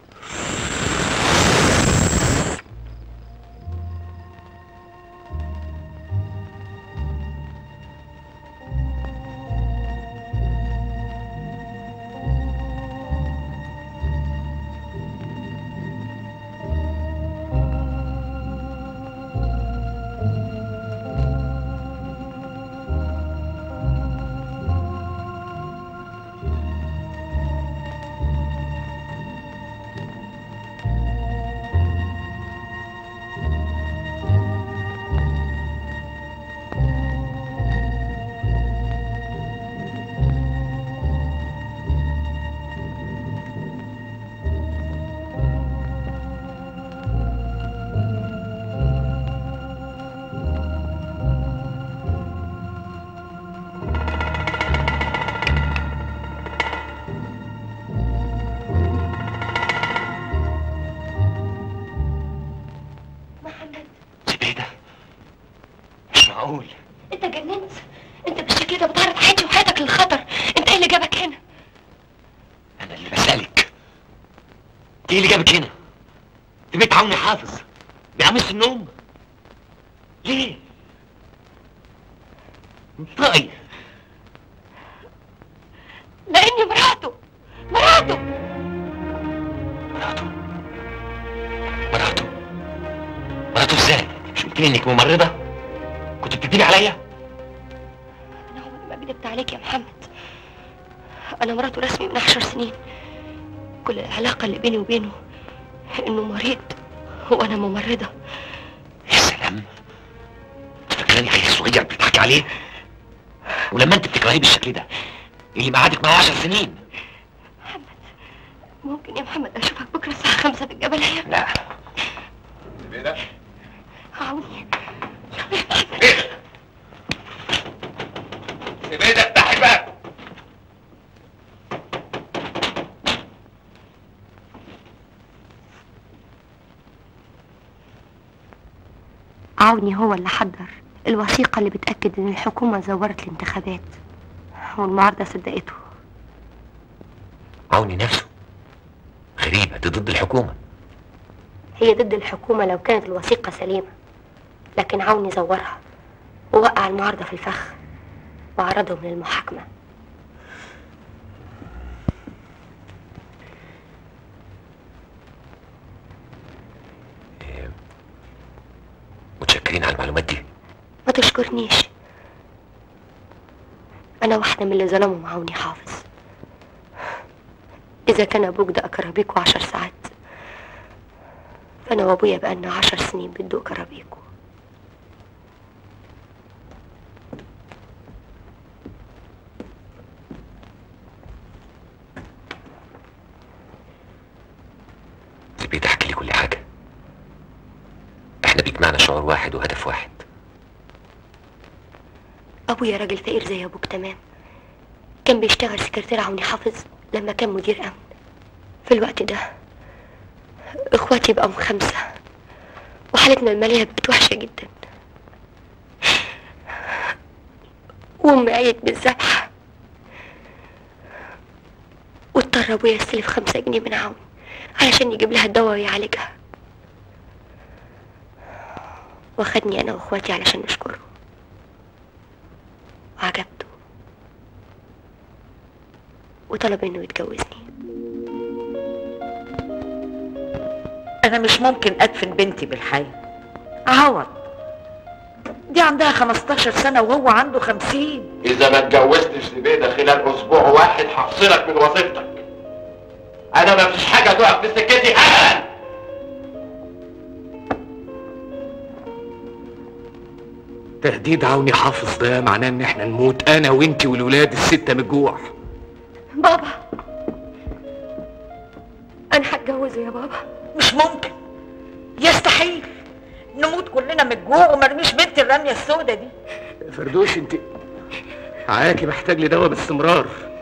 انت جننت. انت بالشكل ده بتعرض حياتي وحياتك للخطر. انت ايه اللي جابك هنا؟ انا اللي بسألك، ايه اللي جابك هنا؟ في بيت عوني حافظ بقميص النوم؟ ليه؟ انطقي. لاني مراته. مراته ازاي؟ مش قلت لي انك ممرضة؟ كنت بتكدبي عليا؟ انا عمري ما كدبت عليك يا محمد. انا مراته رسمي من 10 سنين. كل العلاقة اللي بيني وبينه انه مريض وانا ممرضة. يا سلام، انت فاكراني عيل صغير بتضحكي عليه؟ ولما انت بتكرهيه بالشكل ده اللي مقعدك معاه 10 سنين. ممكن يا محمد اشوفك بكره الساعة 5 في الجبلية؟ لا. ايه ده؟ عوني. سيب ايدك، افتح الباب. عوني هو اللي حضر الوثيقة اللي بتأكد ان الحكومة زورت الانتخابات والمعارضة صدقته. عوني نفسه؟ غريبة، دي ضد الحكومة. هي ضد الحكومة لو كانت الوثيقة سليمة، لكن عوني زورها ووقع المعارضة في الفخ وعرضهم للمحاكمة. متشكرين على المعلومات دي. ما تشكرنيش، أنا واحدة من اللي ظلموا مع عوني حافظ. إذا كان أبوك ده كرابيكو 10 ساعات، فأنا وأبويا بقالنا 10 سنين بندوق كرابيكو. تبي تحكي لي كل حاجة؟ احنا بيجمعنا شعور واحد وهدف واحد. أبويا راجل فقير زي أبوك تمام. كان بيشتغل سكرتير عوني حافظ لما كان مدير أمن. في الوقت ده إخواتي بقوا 5 وحالتنا المالية بقت وحشة جدا، وأمي عيت بالذبح، واضطر أبويا يستلف 5 جنيه من عون علشان يجيب لها الدواء ويعالجها. واخدني انا واخواتي علشان نشكره، وعجبته وطلب انه يتجوزني. انا مش ممكن ادفن بنتي بالحي. عوض دي عندها 15 سنة وهو عنده 50. اذا ما اتجوزتش زبيدة خلال اسبوع واحد هفصلك من وظيفتك. انا ما فيش حاجة تقف في سكتي ابدا. تهديد عوني حافظ ده معناه ان احنا نموت انا وانتي والولاد الستة من الجوع. بابا انا هتجوزه يا بابا. مش ممكن، يستحيل نموت كلنا من الجوع ومرميش بنت الرمية السودة دي. فردوش انت عاكي محتاج لدواء باستمرار،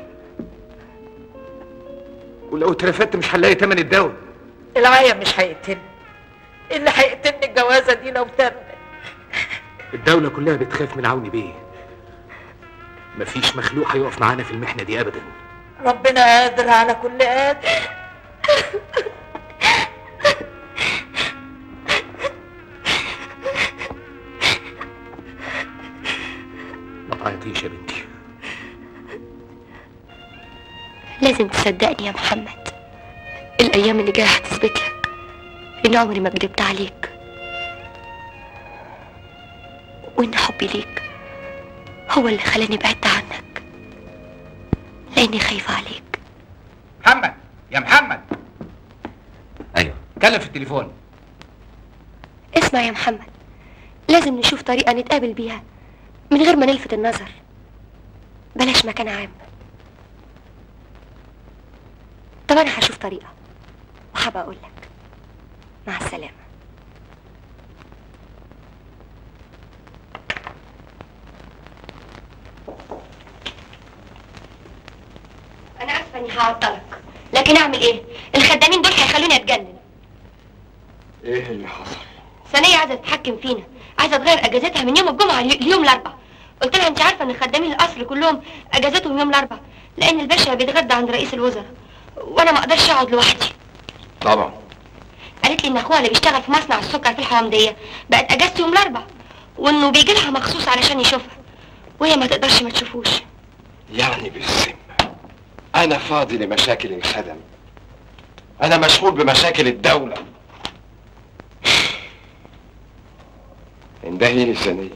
ولو اترفدت مش هنلاقي تمن الدواء. العيا مش هيقتلني، اللي هيقتلني الجوازة دي لو تمت. الدولة كلها بتخاف من عوني بيه. مفيش مخلوق هيقف معانا في المحنة دي ابدا. ربنا قادر على كل قادر. ما تعيطيش يا بنتي. لازم تصدقني يا محمد، الايام اللي جايه هتثبت لك ان عمري ما كدبت عليك، وان حبي ليك هو اللي خلاني بعدت عنك لاني خايفه عليك. محمد يا محمد. ايوه اتكلم في التليفون. اسمع يا محمد، لازم نشوف طريقه نتقابل بيها من غير ما نلفت النظر. بلاش مكان عام. طب انا هشوف طريقه وحابه اقول لك. مع السلامه. انا اسفه اني هعطلك، لكن اعمل ايه؟ الخدامين دول هيخلوني اتجنن. ايه اللي حصل؟ ثانية عايزه تتحكم فينا، عايزه تغير اجازتها من يوم الجمعه ليوم الاربعاء. قلت لها انت عارفه ان خدامين القصر كلهم اجازتهم يوم الاربعاء، لان الباشا بيتغدى عند رئيس الوزراء وانا ما اقدرش اقعد لوحدي. طبعا. قالت لي ان اخوها اللي بيشتغل في مصنع السكر في الحوامديه بقت اجازته يوم الاربعاء، وانه بيجي لها مخصوص علشان يشوفها، وهي ما تقدرش ما تشوفوش. يعني بالذمة انا فاضي لمشاكل الخدم؟ انا مشغول بمشاكل الدولة. اندهي لي ثانية.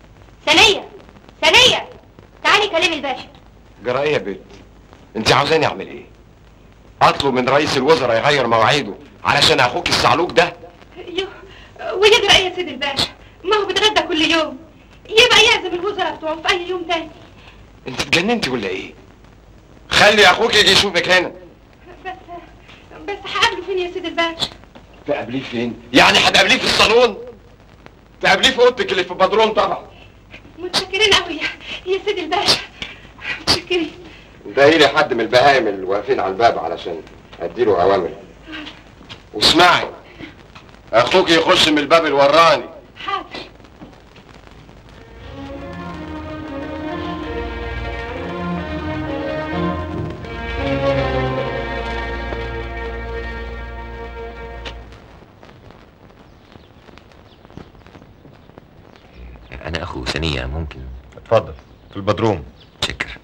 ثانية تعالي كلمي الباشا. جرى ايه يا بنت؟ انت عاوزاني اعمل ايه؟ اطلب من رئيس الوزراء يغير مواعيده علشان اخوك الصعلوك ده؟ ويجرى ايه يا سيدي الباشا؟ ما هو بيتغدى كل يوم، يبقى يعزم الوزراء بتوعه في اي يوم تاني. انت اتجننتي ولا ايه؟ خلي اخوك يجي يشوفك هنا. بس هقابله فين يا سيدي الباشا؟ تقابليه فين؟ يعني هتقابليه في الصالون؟ تقابليه في اوضتك اللي في البدروم طبعا. متشكرين قوي يا سيدي الباشا، متشكرين. اندهي لي حد من البهايم اللي واقفين على الباب علشان اديله اوامر. واسمعي، اخوك يخش من الباب الوراني. حاضر. انا اخو ثانية، ممكن؟ اتفضل في البدروم. شكر.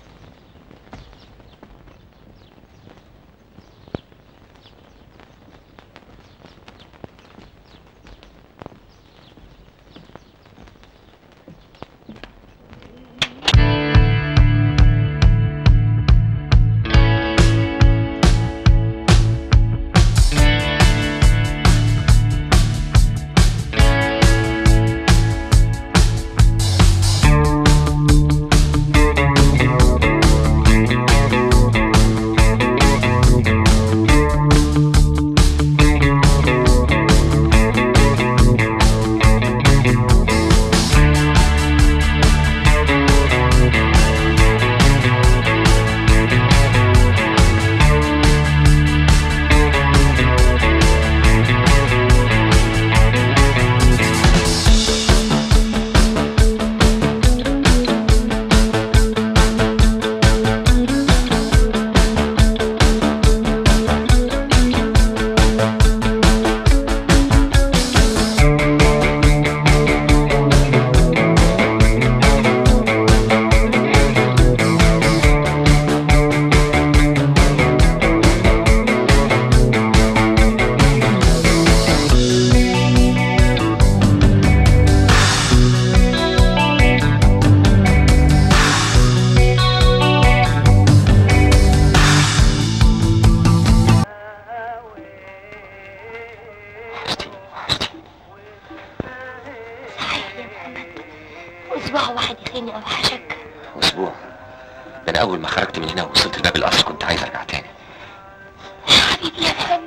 اسبوع واحد يخيني اوحشك. اسبوع؟ ده انا اول ما خرجت من هنا ووصلت لباب القصر كنت عايز ارجع تاني. حبيبي يا محمد.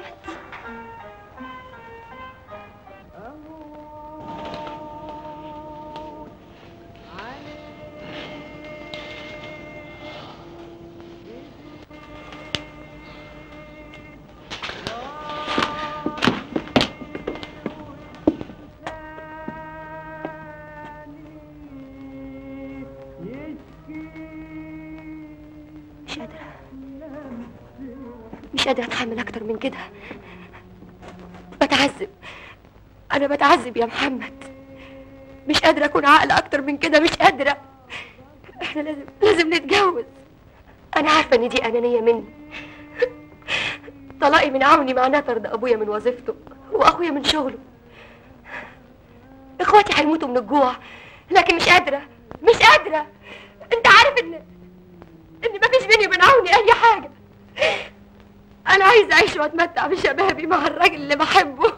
مش قادرة أتحمل أكتر من كده. بتعذب، أنا بتعذب يا محمد. مش قادرة أكون عاقلة أكتر من كده، مش قادرة. إحنا لازم نتجوز. أنا عارفة إن دي أنانية مني. طلاقي من عوني معناه طرد أبويا من وظيفته وأخويا من شغله. إخواتي هيموتوا من الجوع، لكن مش قادرة، مش قادرة. أنت عارف إن مفيش بيني وبين عوني أي حاجة. أنا عايزة أعيش وأتمتع بشبابي مع الراجل اللي بحبه.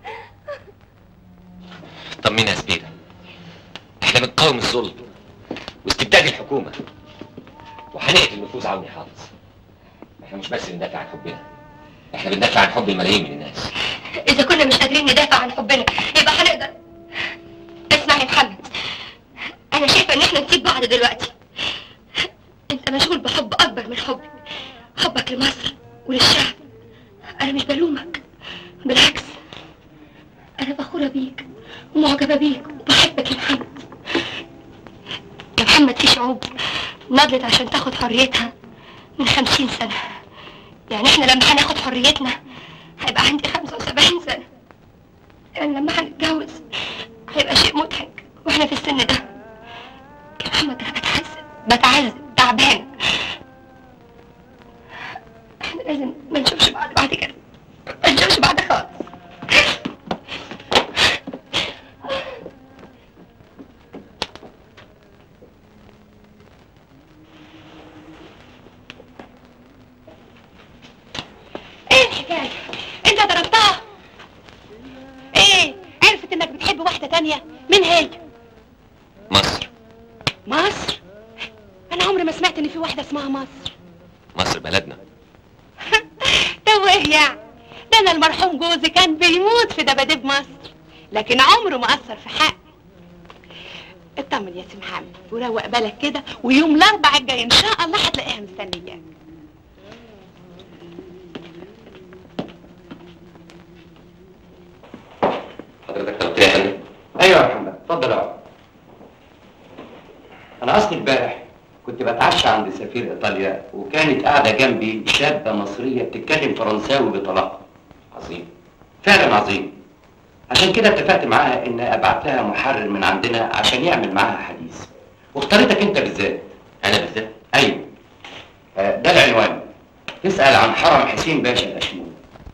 طمني يا زبيدة، احنا بنقاوم الظلم واستبداد الحكومة وهنقتل نفوذ عوني حافظ. احنا مش بس بندافع عن حبنا، احنا بندافع عن حب الملايين من الناس. إذا كنا مش قادرين ندافع عن حبنا يبقى هنقدر. اسمع يا محمد، أنا شايفة إن احنا نسيب بعض دلوقتي. أنت مشغول بحب أكبر من حبي، حبك لمصر وللشعب. أنا مش بلومك، بالعكس أنا فخورة بيك ومعجبة بيك وبحبك يا محمد. يا محمد في شعوب نضلت عشان تاخد حريتها من 50 سنة. يعني احنا لما هناخد حريتنا هيبقى عندي 75 سنة. يعني لما هنتجوز هيبقى شيء مضحك واحنا في السن ده. يا محمد أنا بتعذب تعبان. احنا لازم ما نشوفش بعض كده، ما نشوفش بعض خالص. ايه الحكاية؟ انت ضربتها؟ ايه؟ عرفت انك بتحب واحدة تانية؟ مين هي؟ مصر. مصر؟ انا عمري ما سمعت ان في واحدة اسمها مصر. مصر بلدنا. طب وايه يعني؟ ده انا المرحوم جوزي كان بيموت في دباديب مصر، لكن عمره ما اثر في حقي. اطمن يا سي محمد وروق بالك كده، ويوم الاربعاء الجاي ان شاء الله هتلاقيها مستنياك. حضرتك طلبت يا فندم؟ ايوه يا محمد، اتفضل اقعد. انا اصلي امبارح كنت بتعشى عند سفير ايطاليا، وكانت قاعده جنبي شابه مصريه بتتكلم فرنساوي بطلاقه. عظيم، فعلا عظيم. عشان كده اتفقت معاها ان ابعت لها محرر من عندنا عشان يعمل معاها حديث، واختارتك انت بالذات. انا بالذات؟ ايوه. ده العنوان، تسال عن حرم حسين باشا الاشمون.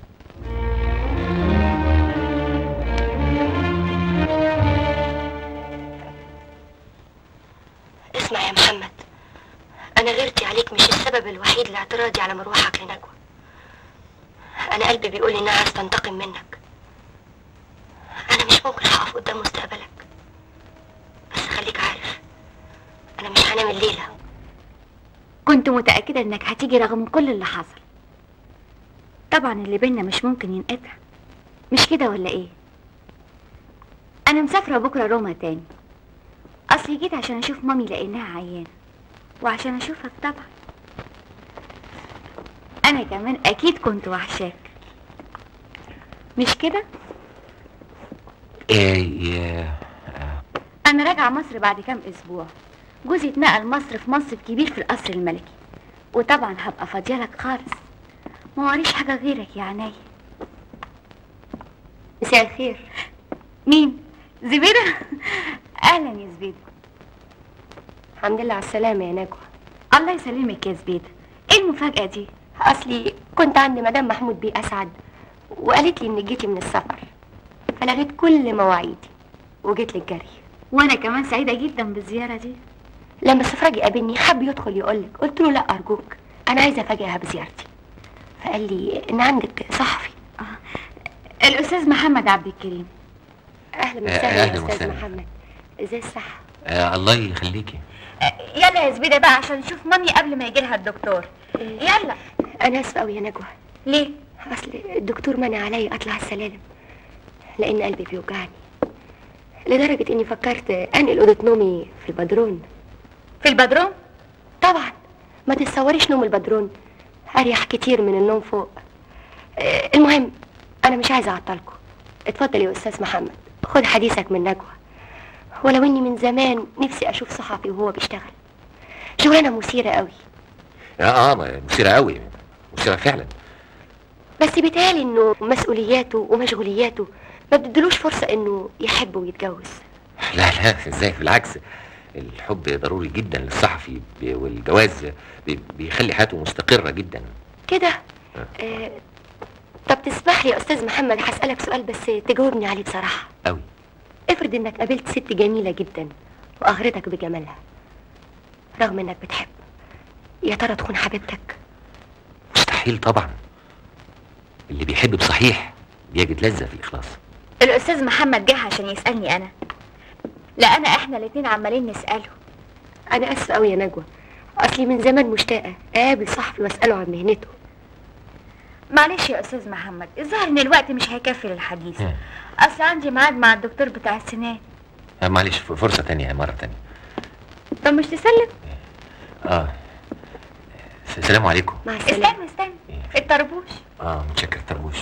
اسمع يا محمد، أنا غيرتي عليك مش السبب الوحيد لاعتراضي على مروحك لنجوى. أنا قلبي بيقول لي إنها عايز تنتقم منك. أنا مش ممكن هقف قدام مستقبلك، بس خليك عارف أنا مش هنام الليلة. كنت متأكدة إنك هتيجي رغم كل اللي حصل. طبعا اللي بينا مش ممكن ينقطع، مش كده ولا إيه؟ أنا مسافرة بكرة روما تاني. أصلي جيت عشان أشوف مامي لأنها عيانة، وعشان أشوفك طبعا. أنا كمان أكيد كنت وحشاك، مش كده؟ ايه أنا راجعة مصر بعد كام أسبوع. جوزي اتنقل مصر في منصب كبير في القصر الملكي، وطبعا هبقى فاضيالك خالص، ما وريش حاجة غيرك يا عينيا. مساء الخير. مين؟ زبيدة؟ أهلا يا زبيدة. الحمد لله على السلامة يا نجوى. الله يسلمك يا زبيدة. ايه المفاجأة دي؟ أصلي كنت عند مدام محمود بيه أسعد، وقالت لي إنك جيتي من السفر، فلغيت كل مواعيدي وجيت لك جري. وأنا كمان سعيدة جدا بالزيارة دي. لما السفراجي قابلني حب يدخل يقولك، قلت له لا أرجوك أنا عايزة أفاجئها بزيارتي، فقال لي إن عندك صحفي. الأستاذ محمد عبد الكريم. أهلا وسهلا يا أستاذ محمد. إزاي الصحة؟ الله يخليكي. يلا يا زبيده بقى عشان نشوف مامي قبل ما يجي لها الدكتور. يلا. انا اسفه قوي يا نجوى. ليه؟ اصل الدكتور منع عليا اطلع السلالم لان قلبي بيوجعني، لدرجه اني فكرت انقل اوضه نومي في البدرون. في البدرون؟ طبعا، ما تتصوريش نوم البدرون اريح كتير من النوم فوق. المهم انا مش عايزه اعطلكم. اتفضل يا استاذ محمد، خد حديثك من نجوى. ولو اني من زمان نفسي اشوف صحفي وهو بيشتغل، شغلانه مثيره قوي. مثيره قوي، مثيره فعلا. بس بيتهيألي انه مسؤولياته ومشغولياته ما بتدلوش فرصه انه يحب ويتجوز. لا ازاي، بالعكس، الحب ضروري جدا للصحفي، والجواز بيخلي حياته مستقره جدا كده. طب تسمح لي يا استاذ محمد هسألك سؤال بس تجاوبني عليه بصراحه قوي. افرض انك قابلت ست جميله جدا واغرتك بجمالها رغم انك بتحب، يا ترى تكون حبيبتك؟ مستحيل طبعا. اللي بيحب بصحيح بيجد لذة في الإخلاص. الأستاذ محمد جه عشان يسألني أنا، لا احنا الاتنين عمالين نسأله. أنا آسفة أوي يا نجوى، أصلي من زمان مشتاقة أقابل صاحبي وأسأله عن مهنته. معلش يا أستاذ محمد، الظاهر إن الوقت مش هيكفي للحديث. أصل عندي ميعاد مع الدكتور بتاع السنان. معلش، فرصة تانية، مرة تانية. طب مش تسلم؟ السلام عليكم. مع السلامة. استنى الطربوش. متشكر الطربوش.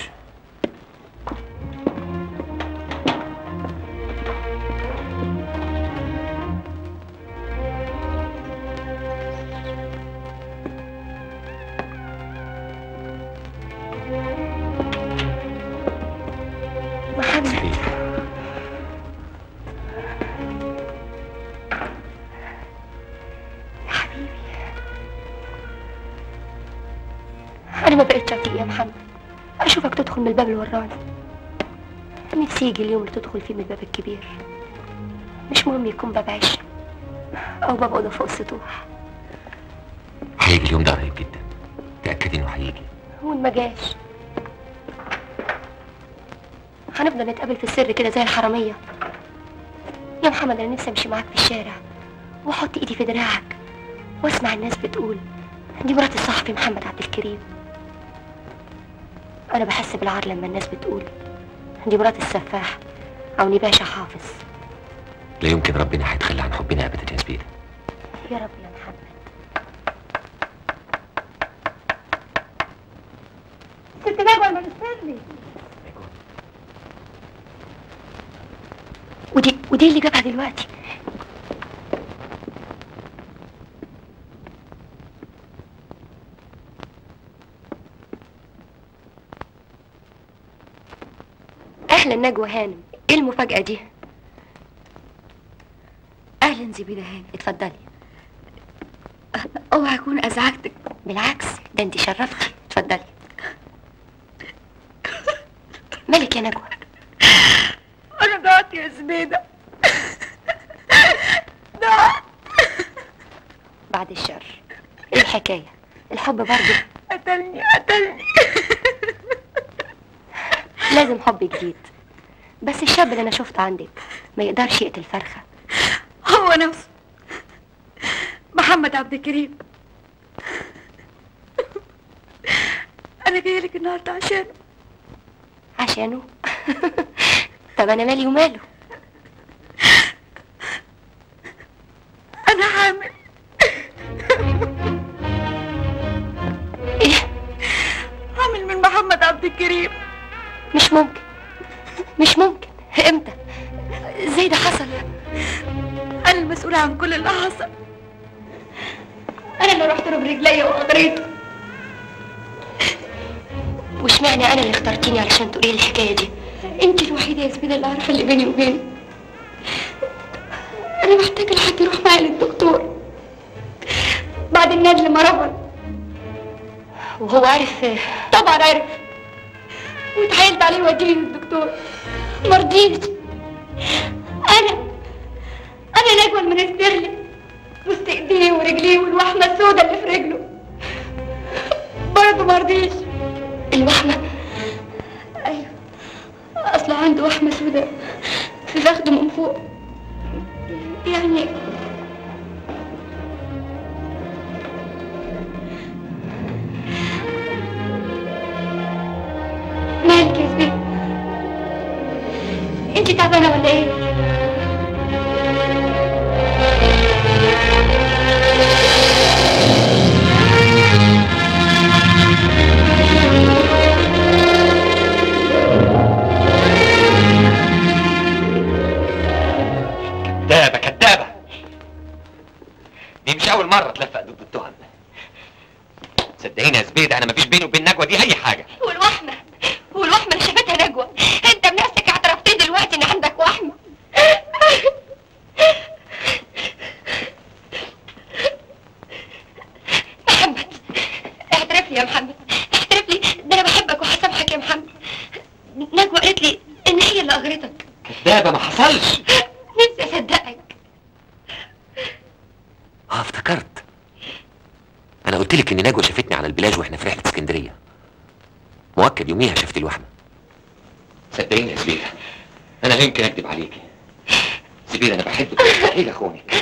محمد أنا ما بقتش أطيق يا محمد أشوفك تدخل من الباب اللي وراني. نفسي يجي اليوم اللي تدخل فيه من الباب الكبير، مش مهم يكون باب عش أو باب أوضة فوق السطوح. هيجي اليوم ده قريب جدا، تأكدي إنه هيجي. وإن ما جاش هنفضل نتقابل في السر كده زي الحرامية. يا محمد أنا نفسي أمشي معاك في الشارع وأحط إيدي في دراعك وأسمع الناس بتقول دي مرات الصحفي محمد عبد الكريم. أنا بحس بالعار لما الناس بتقول دي مرات السفاح أو باشا حافظ. لا يمكن ربنا هيتخلى عن حبنا أبدا يا زبيدة. يا رب يا محمد. ست نجوى ما تستني. ودي اللي جابها دلوقتي. اهلا نجوى هانم، ايه المفاجأة دي؟ اهلا زبيدة هانم، اتفضلي. اوعى اكون ازعجتك. بالعكس، ده انت شرفتي، اتفضلي. مالك يا نجوى؟ انا ضعت يا زبيدة، ضعت. بعد الشر، ايه الحكاية؟ الحب برضه قتلني. لازم حب جديد، بس الشاب اللي انا شفته عندك ما يقدرش يقتل فرخة. هو نفسه محمد عبد الكريم. انا جايه لك النهارده عشانه. طب انا مالي وماله؟ انا حامل. ايه؟ حامل من محمد عبد الكريم. مش ممكن. امتى؟ ازاي ده حصل؟ انا المسؤولة عن كل اللي حصل. انا اللي رحت له برجليا وقدرته. واشمعنى انا اللي اخترتيني علشان تقولي لي الحكايه دي؟ انت الوحيده يا زبيده اللي عارفه اللي بيني وبينه. انا محتاجه لحد يروح معايا للدكتور بعد الندل ما رفض. وهو عارف؟ طبعا عارف، واتحايلت عليه يوديني للدكتور مرضيش. انا نجوى المنسترلي، بوست ايديه ورجليه والوحمه السوداء اللي في رجله برضه مرضيش. الوحمه؟ ايوه، اصل عنده وحمه سوداء في فخده من فوق، يعني مالك يا زبيب؟ انت تعبانه ولا ايه؟ كدابة كدابة، دي مش أول مرة تلفق ضد التهم. صدقيني يا زبيدة، أنا مفيش بيني وبين نجوى دي أي حاجة. والوحمه اللي شافتها نجوى، انت بنفسك اعترفتي دلوقتي ان عندك وحمه. محمد اعترف لي يا محمد، اعترف لي، ده انا بحبك وهسامحك يا محمد. نجوى قالت لي ان هي اللي اغرتك. كدابة، ما حصلش. نفسي اصدقك. افتكرت، أنا قلت لك إن نجوى شافتني على البلاج وإحنا في رحلة اسكندرية. مؤكد يوميها شفت الوحمة. صدقيني يا زبيدة، أنا لا يمكن أكذب عليكي. زبيدة أنا بحبك ومستحيل أخونك.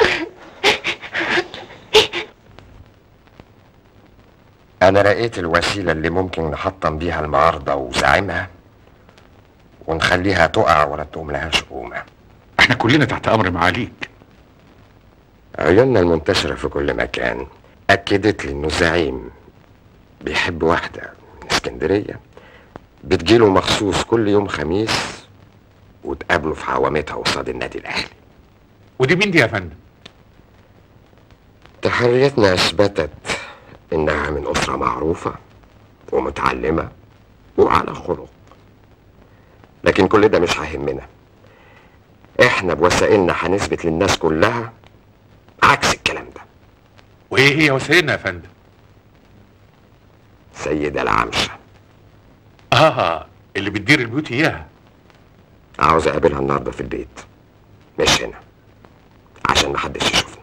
أنا لقيت الوسيلة اللي ممكن نحطم بيها المعارضة وزعيمها ونخليها تقع ولا تقوم لهاش قومة. احنا كلنا تحت أمر معاليك. عيوننا المنتشرة في كل مكان أكدت لي إنه الزعيم بيحب واحدة من اسكندرية بتجيله مخصوص كل يوم خميس وتقابله في عوامتها قصاد النادي الأهلي. ودي مين دي يا فندم؟ تحرياتنا أثبتت إنها من أسرة معروفة ومتعلمة وعلى خلق، لكن كل ده مش هيهمنا. إحنا بوسائلنا هنثبت للناس كلها عكس الكلام ده. وإيه هي وسائلنا يا فندم؟ سيدة العمشة. اللي بتدير البيوت إياها. عاوز أقابلها النهارده في البيت، مش هنا، عشان محدش يشوفنا.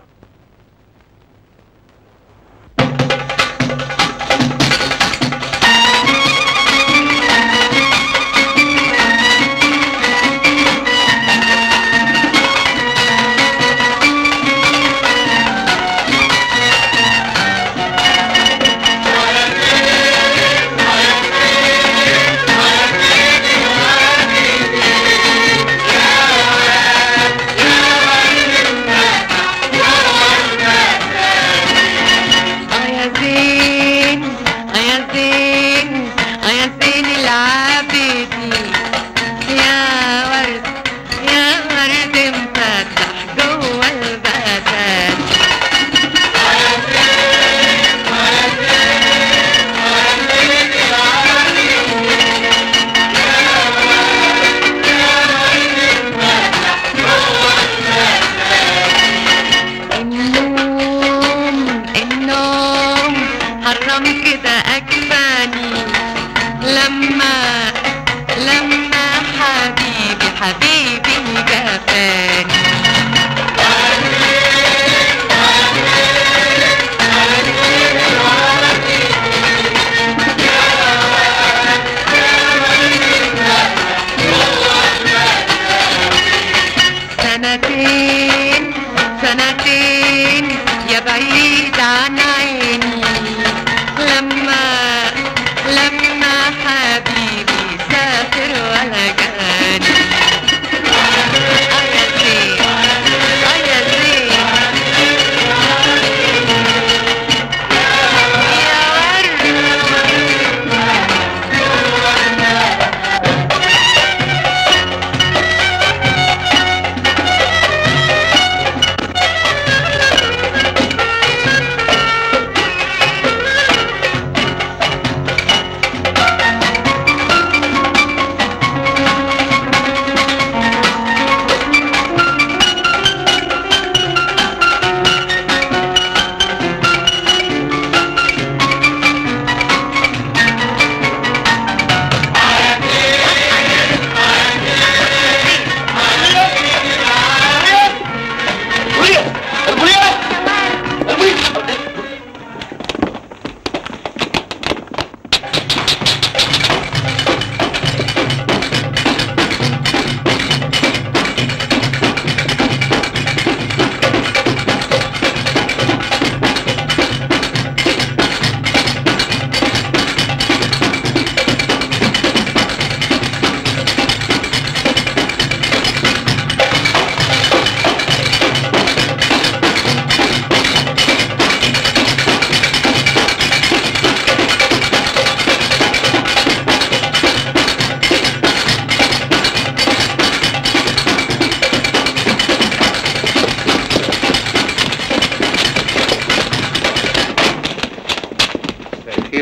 يا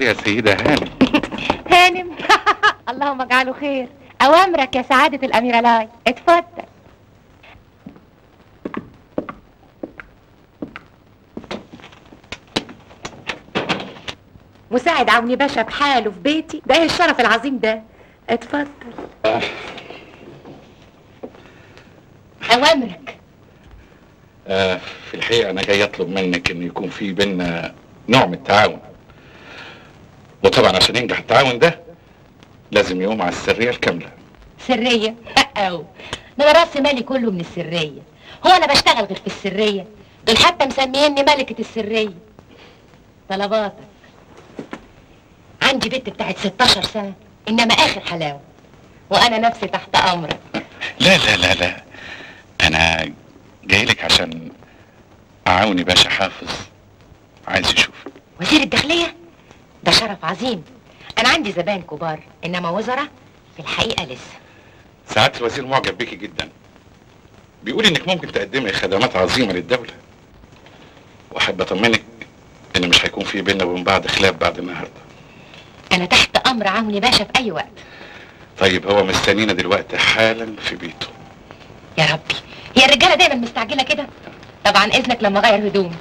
يا سيدة هانم. هانم اللهم اجعله خير. اوامرك يا سعادة الاميرة لاي، اتفضل. مساعد عوني باشا بحاله في بيتي، ده ايه الشرف العظيم ده؟ اتفضل. اوامرك. في الحقيقة أنا جاي أطلب منك إن يكون في بينا نوع من التعاون، وطبعا عشان ينجح التعاون ده لازم يقوم على السرية الكاملة. سرية؟ أو ده أنا راس مالي كله من السرية. هو أنا بشتغل غير في السرية؟ دول حتى مسميني ملكة السرية. طلباتك. عندي بنت بتاعت 16 سنة إنما آخر حلاوة، وأنا نفسي تحت أمرك. لا لا لا لا، أنا جاي لك عشان عوني باشا حافظ عايز يشوف. وزير الداخلية؟ ده شرف عظيم. أنا عندي زبائن كبار، إنما وزراء في الحقيقة لسه. سعادة الوزير معجب بيكي جدا، بيقول إنك ممكن تقدمي خدمات عظيمة للدولة، وأحب أطمنك إن مش هيكون في بيننا وبين بعض خلاف بعد النهارده. أنا تحت أمر عوني باشا في أي وقت. طيب هو مستنينا دلوقتي حالا في بيته. يا ربي، هي الرجالة دايما مستعجلة كده؟ طبعا إذنك لما أغير هدومي.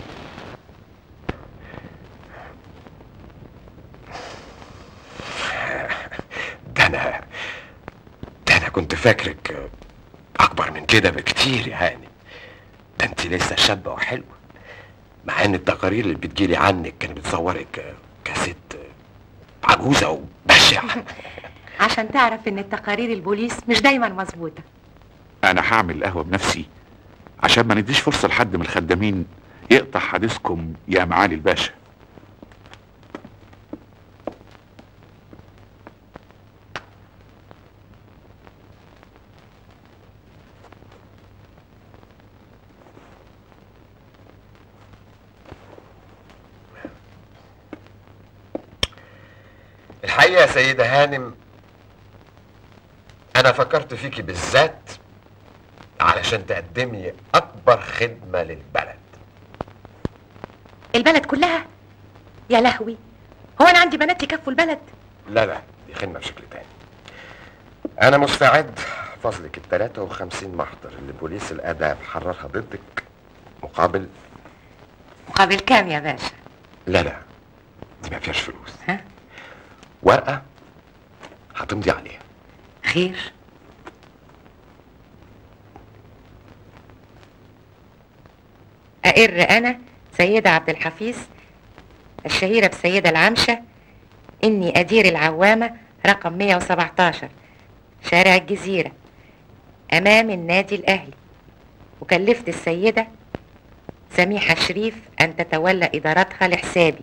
ده أنا كنت فاكرك أكبر من كده بكتير يا هانم. ده أنت لسه شابة وحلوة، مع إن التقارير اللي بتجيلي عنك كانت بتصورك كست عجوزة وبشعة. عشان تعرف إن التقارير البوليس مش دايما مظبوطة. أنا هعمل القهوة بنفسي عشان ما نديش فرصة لحد من الخدامين يقطع حديثكم يا معالي الباشا. الحقيقة يا سيدة هانم، أنا فكرت فيكي بالذات علشان تقدمي أكبر خدمة للبلد. البلد كلها؟ يا لهوي، هو أنا عندي بنات يكفوا البلد؟ لا دي خدمة بشكل تاني. أنا مستعد أحفظ لك ال 53 محضر اللي بوليس الآداب حررها ضدك مقابل كام يا باشا؟ لا دي ما فيهاش فلوس. ها؟ ورقة هتمضي عليها. خير؟ أقر أنا سيدة عبد الحفيظ الشهيرة بسيدة العمشة إني أدير العوامة رقم 117 شارع الجزيرة أمام النادي الأهلي، وكلفت السيدة سميحة شريف أن تتولى إدارتها لحسابي.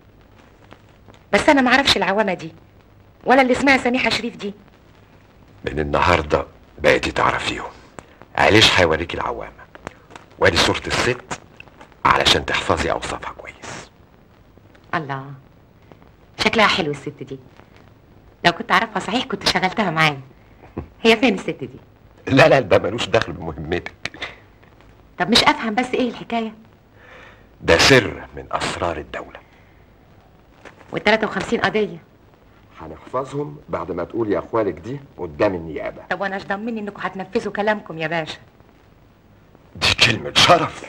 بس أنا معرفش العوامة دي ولا اللي اسمها سميحة شريف دي. من النهاردة بقيتي تعرفيهم. عليش هيوريكي العوامة، وادي صورة الست علشان تحفظي أوصافها كويس. الله، شكلها حلو الست دي. لو كنت أعرفها صحيح كنت شغلتها معايا. هي فين الست دي؟ لا ده ملوش دخل بمهمتك. طب مش أفهم بس إيه الحكاية؟ ده سر من أسرار الدولة. وال53 قضية هنحفظهم بعد ما تقول يا اخوالك دي قدام النيابة. طب وأنا ايش ضمني إنكم هتنفذوا كلامكم يا باشا؟ دي كلمة شرف.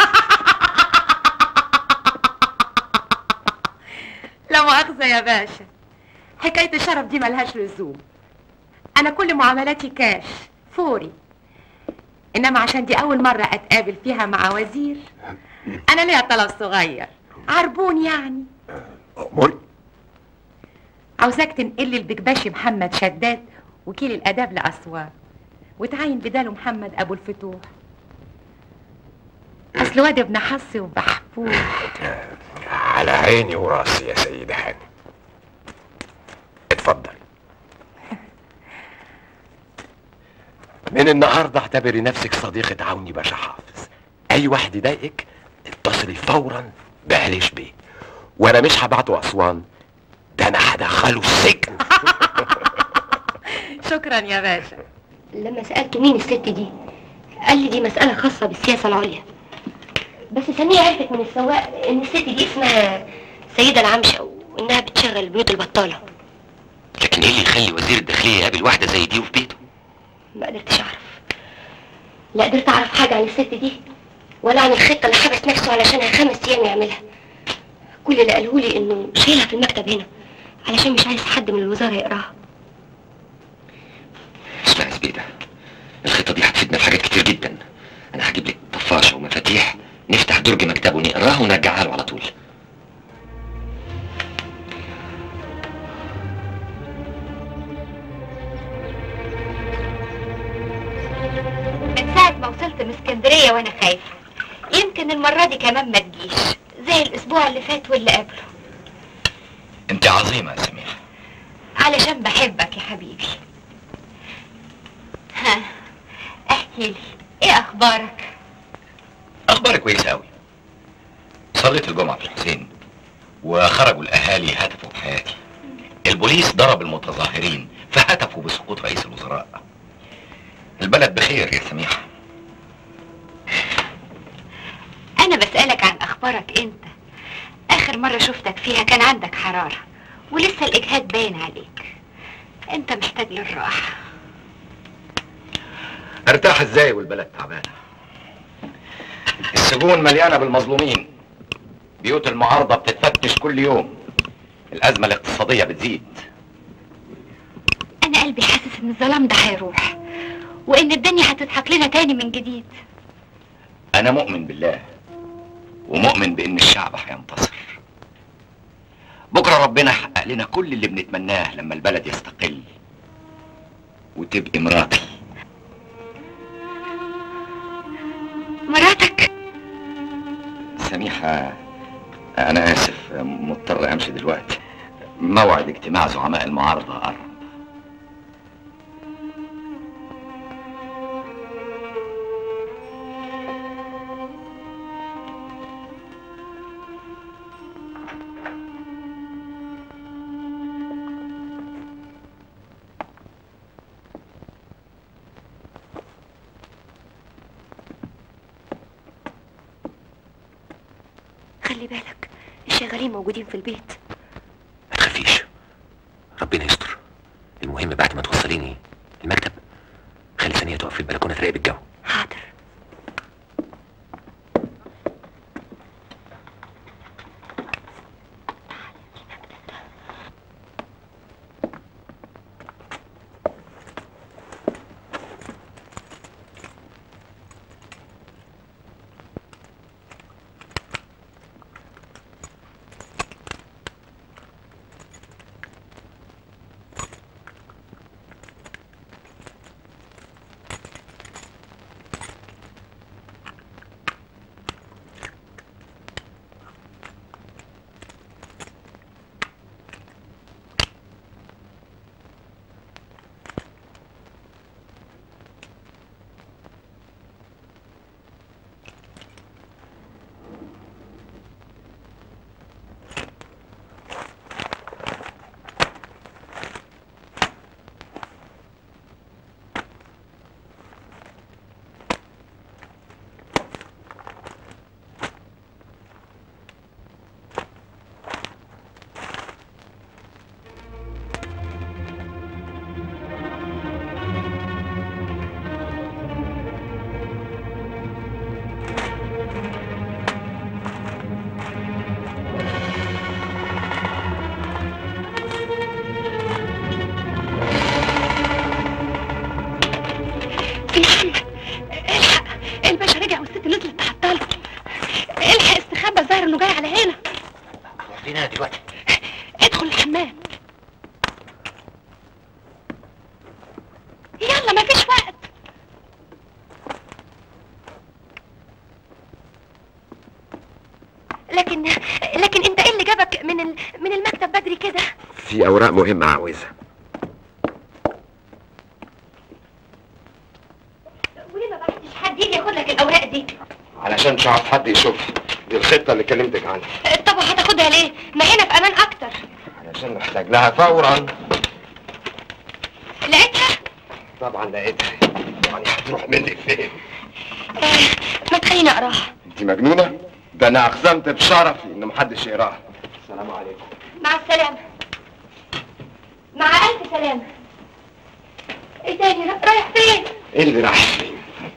لا مؤاخذة يا باشا، حكاية الشرف دي ملهاش لزوم. أنا كل معاملاتي كاش فوري، إنما عشان دي أول مرة أتقابل فيها مع وزير أنا ليا طلب صغير، عربون يعني. أموري. عاوزاك تنقلي البكباشي محمد شداد وكيل الآداب لأسوان، وتعين بداله محمد أبو الفتوح. أصل واد ابن حصي وبحبوه. على عيني وراسي يا سيدة هاني. اتفضل. من النهارده اعتبري نفسك صديقة عوني باشا حافظ. أي واحد يضايقك اتصلي فورا بعليش بيه، وأنا مش هبعته أسوان، ده أنا هدخله السجن. شكرا يا باشا. لما سألت مين الست دي قال لي دي مسألة خاصة بالسياسة العليا، بس ثانية عرفت من السواق إن الست دي اسمها سيدة العمشة وانها بتشغل البيوت البطاله. لكن ايه اللي يخلي وزير الداخليه يقابل واحده زي دي وفي بيته؟ ما قدرتش اعرف. لا قدرت اعرف حاجه عن الست دي ولا عن الخطه اللي حبس نفسه علشانها 5 ايام يعملها. كل اللي قاله لي انه شايلها في المكتب هنا علشان مش عايز حد من الوزاره يقراها. اسمع يا زبيده، الخطه دي هتفيدنا في حاجات كتير جدا. انا هجيب لك طفاشه ومفاتيح، نفتح درج مكتبه ونقراها ونرجعها له على طول. من ساعة ما وصلت من اسكندرية وانا خايفة، يمكن المرة دي كمان ما تجيش زي الاسبوع اللي فات واللي قبله. انت عظيمه يا سميحه. علشان بحبك يا حبيبي. ها، احكي لي ايه اخبارك؟ اخباري كويسه قوي. صليت الجمعه في الحسين وخرجوا الاهالي هتفوا بحياتي. البوليس ضرب المتظاهرين فهتفوا بسقوط رئيس الوزراء. البلد بخير يا سميحه. انا بسألك عن اخبارك انت. اخر مرة شفتك فيها كان عندك حرارة ولسه الاجهاد باين عليك. انت محتاج للراحة. ارتاح ازاي والبلد تعبانه؟ السجون مليانه بالمظلومين، بيوت المعارضه بتتفتش كل يوم، الازمه الاقتصاديه بتزيد. انا قلبي حاسس ان الظلام ده هيروح وان الدنيا هتضحك لنا تاني من جديد. انا مؤمن بالله ومؤمن بان الشعب هينتصر. بكره ربنا يحقق لنا كل اللي بنتمناه لما البلد يستقل وتبقي مراتي. مراتك؟ سميحة أنا آسف، مضطر أمشي دلوقتي. موعد اجتماع زعماء المعارضة قرب. خلي بالك الشغالين موجودين في البيت. ما تخافيش، ربنا يستر. المهم بعد ما توصليني المكتب خلي ثانية تقف في البلكونة تراقب الجو. حاضر. انه جاي على هنا. فينا دلوقتي؟ ادخل الحمام. يلا مفيش وقت. لكن انت ايه اللي جابك من المكتب بدري كده؟ في اوراق مهمة عاوزها. وليه ما بعتش حد يجي ياخد لك الاوراق دي؟ علشان مش عارف حد يشوفها. دي الخطة اللي كلمتك عنها. طب هتاخدها ليه؟ ما هنا في امان اكتر. علشان محتاج لها فورا. لقيتها؟ طبعا لقيتها. يعني هتروح منك فين؟ ما تخليني اقراها. انت مجنونة؟ ده انا اقسمت بشرفي ان محدش يقراها. السلام عليكم. مع مع السلامة. مع ألف سلامة. ايه تاني؟ رايح فين؟ ايه اللي رايح فين؟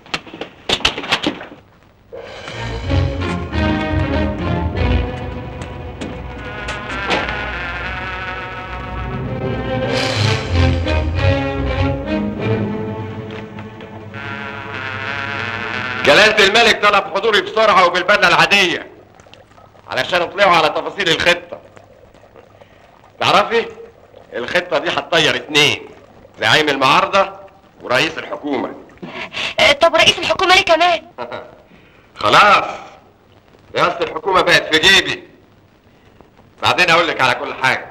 جلالة الملك طلب حضوري بسرعة وبالبدلة العادية علشان اطلعوا على تفاصيل الخطة. تعرفي الخطة دي هتطير 2، زعيم المعارضة ورئيس الحكومة. طب رئيس الحكومة ليه كمان؟ خلاص رئاسة الحكومة بقت في جيبي. بعدين اقول لك على كل حاجة.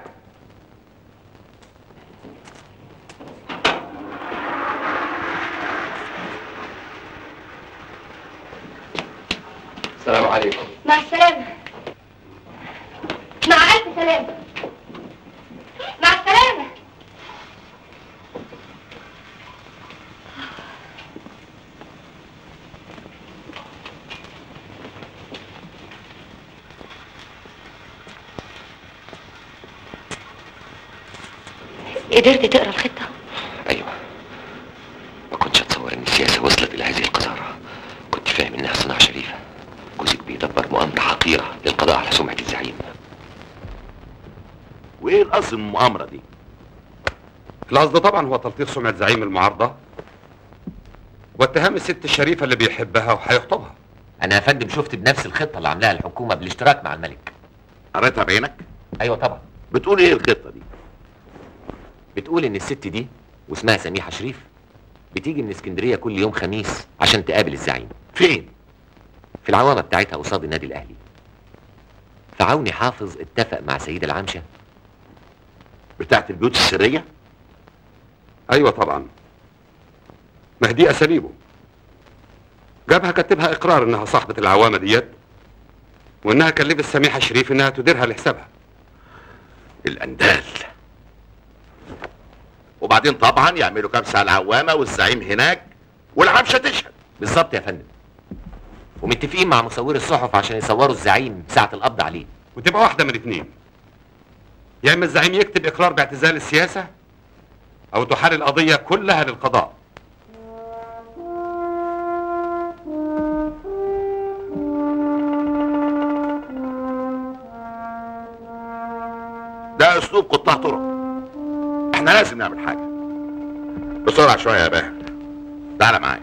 السلام عليكم. مع السلامة. مع ألف سلامة. مع السلامة. قدرت تقرا الخطة؟ ايوه، ما كنتش اتصور ان السياسه وصلت الى هذه القذاره. كنت فاهم انها صناعه شريفه. جوزك بيدبر مؤامره حقيره للقضاء على سمعه الزعيم. وايه القصد من المؤامره دي؟ القصد طبعا هو تلطيخ سمعة زعيم المعارضة واتهام الست الشريفة اللي بيحبها وهيخطبها. انا يا فندم شفت بنفس الخطه اللي عاملاها الحكومه بالاشتراك مع الملك. قريتها بعينك؟ ايوه طبعا. بتقول ايه الخطه دي؟ بتقول ان الست دي واسمها سميحه شريف بتيجي من اسكندريه كل يوم خميس عشان تقابل الزعيم. فين؟ في العوامه بتاعتها قصاد النادي الاهلي. فعوني حافظ اتفق مع سيدة العمشه بتاعت البيوت السريه. ايوه طبعا، ما هي دي اساليبه. جابها كتبها اقرار انها صاحبة العوامة ديت وانها كلفت سميحة شريف انها تديرها لحسابها. الاندال. وبعدين طبعا يعملوا كبسة على العوامة والزعيم هناك والعمشة تشهد. بالظبط يا فندم. ومتفقين مع مصوري الصحف عشان يصوروا الزعيم ساعة القبض عليه. وتبقى واحدة من 2، يا اما الزعيم يكتب اقرار باعتزال السياسة او تحال القضية كلها للقضاء. ده اسلوب قطاع طرق. احنا لازم نعمل حاجة بسرعة شوية يا باهر. تعالى معايا.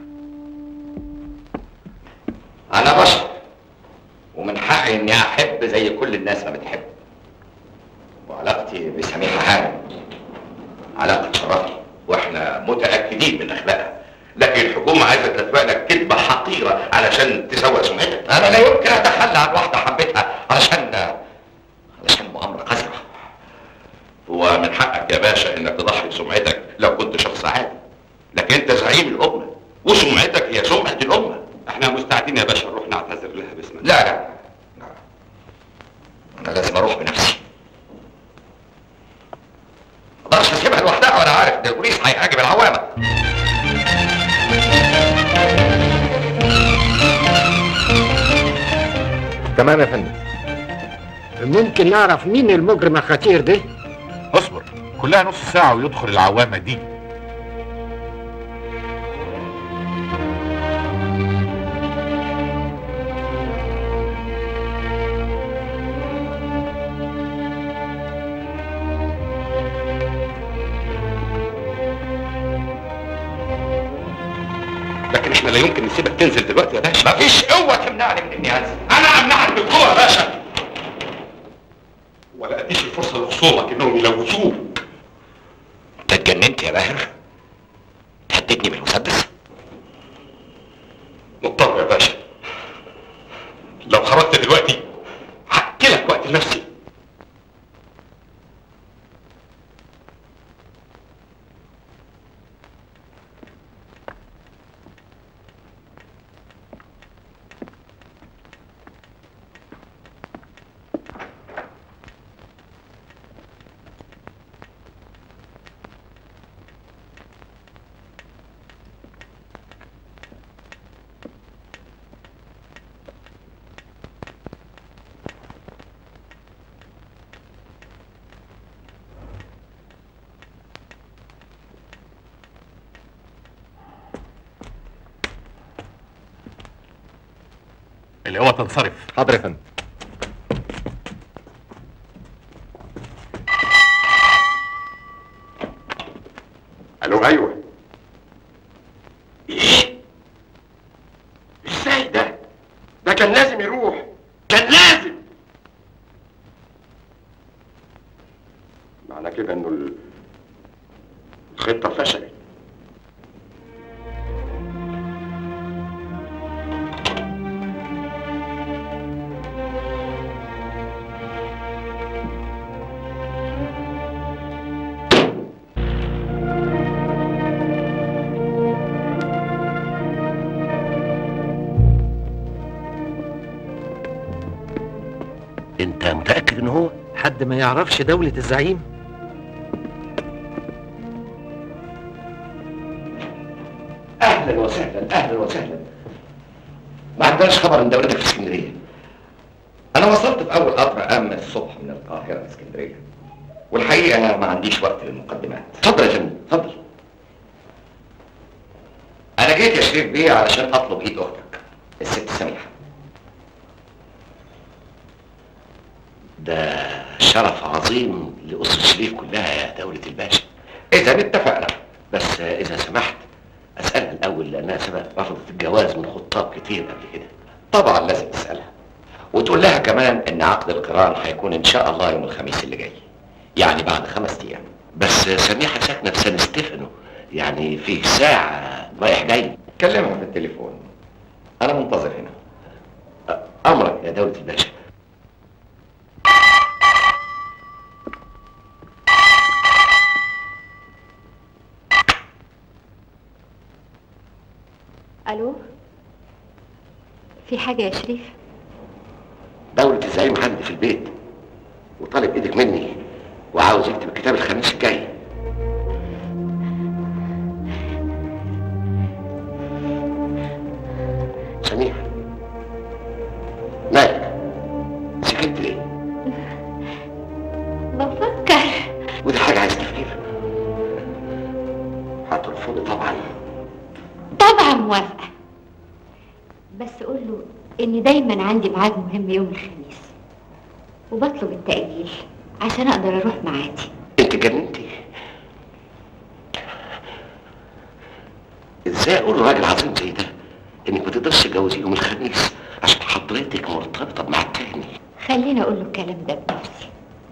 انا بشر ومن حقي اني احب زي كل الناس ما بتحب. وعلاقتي بسميحة هانم علاقة شرف، واحنا متأكدين من اخلاقها، لكن الحكومة عايزة تتبع لك كذبة حقيرة علشان تسوق سمعتك. انا لا يمكن اتخلى عن واحدة حبيتها علشان مؤامرة قذرة. هو من حقك يا باشا انك تضحي بسمعتك لو كنت شخص عادي، لكن انت زعيم الامة وسمعتك هي سمعة الامة. احنا مستعدين يا باشا نروح نعتذر لها باسمك. لا انا لازم اروح بنفسي. ما اقدرش اسيبها لوحدها وانا عارف ان البوليس هيهاجم العوامة. تمام يا فندم. ممكن نعرف مين المجرم الخطير ده؟ اصبر، كلها نص ساعة ويدخل العوامة دي. لكن احنا لا يمكن نسيبك تنزل دلوقتي يا باشا. مفيش قوة تمنعني من اني انزل. انا امنعك بالقوة يا باشا. ولا اديش الفرصة لخصومك انهم يلوثوك. انت اتجننت يا باهر؟ تهددني بالمسدس؟ مضطر يا باشا. لو خرجت دلوقتي هحكي لك وقت لنفسي. اللي هو تنصرف. حاضر يا فندم. الو ايوه. ايه؟ ازاي ده؟ ده كان لازم يروح، كان لازم. معنى كده انه الخطة فشلت. انت متأكد ان هو؟ حد ما يعرفش دولة الزعيم؟ اهلا وسهلا اهلا وسهلا. ما عندناش خبر ان دولتك في اسكندريه. انا وصلت في اول قطر امن الصبح من القاهره لاسكندريه، والحقيقه ما عنديش وقت للمقدمات. اتفضل يا فندم اتفضل. انا جيت يا شريف بيه علشان اطلب ايد اختك الست سميحه. ده شرف عظيم لاسره شريف كلها يا دوله الباشا. اذا اتفقنا، بس اذا سمحت اسالها الاول لانها سبق رفضت الجواز من خطاب كتير قبل كده. طبعا لازم تسالها وتقول لها كمان ان عقد القران هيكون ان شاء الله يوم الخميس اللي جاي، يعني بعد 5 ايام. بس سميحه ساكنه في سان ستيفانو، يعني في ساعه رايح جاي. كلمها في التليفون، انا منتظر هنا. امرك يا دوله الباشا. الو، في حاجة يا شريف؟ دولة الزعيم عندي في البيت وطالب ايدك مني وعاوز يكتب الكتاب الخميس الجاي. سميحة مالك؟ سكت ليه؟ بفكر. ودي حاجة عايز تفكير. هترفضي طبعا. طبعا موافقة، بس قول له اني دايما عندي ميعاد مهم يوم الخميس وبطلب التأجيل عشان اقدر اروح ميعادي. انت جننتي. ازاي اقول لراجل عظيم زي ده انك ما تقدرش تتجوزي يوم الخميس عشان حضرتك مرتبطة بميعاد تاني؟ خليني اقول له الكلام ده بنفسي.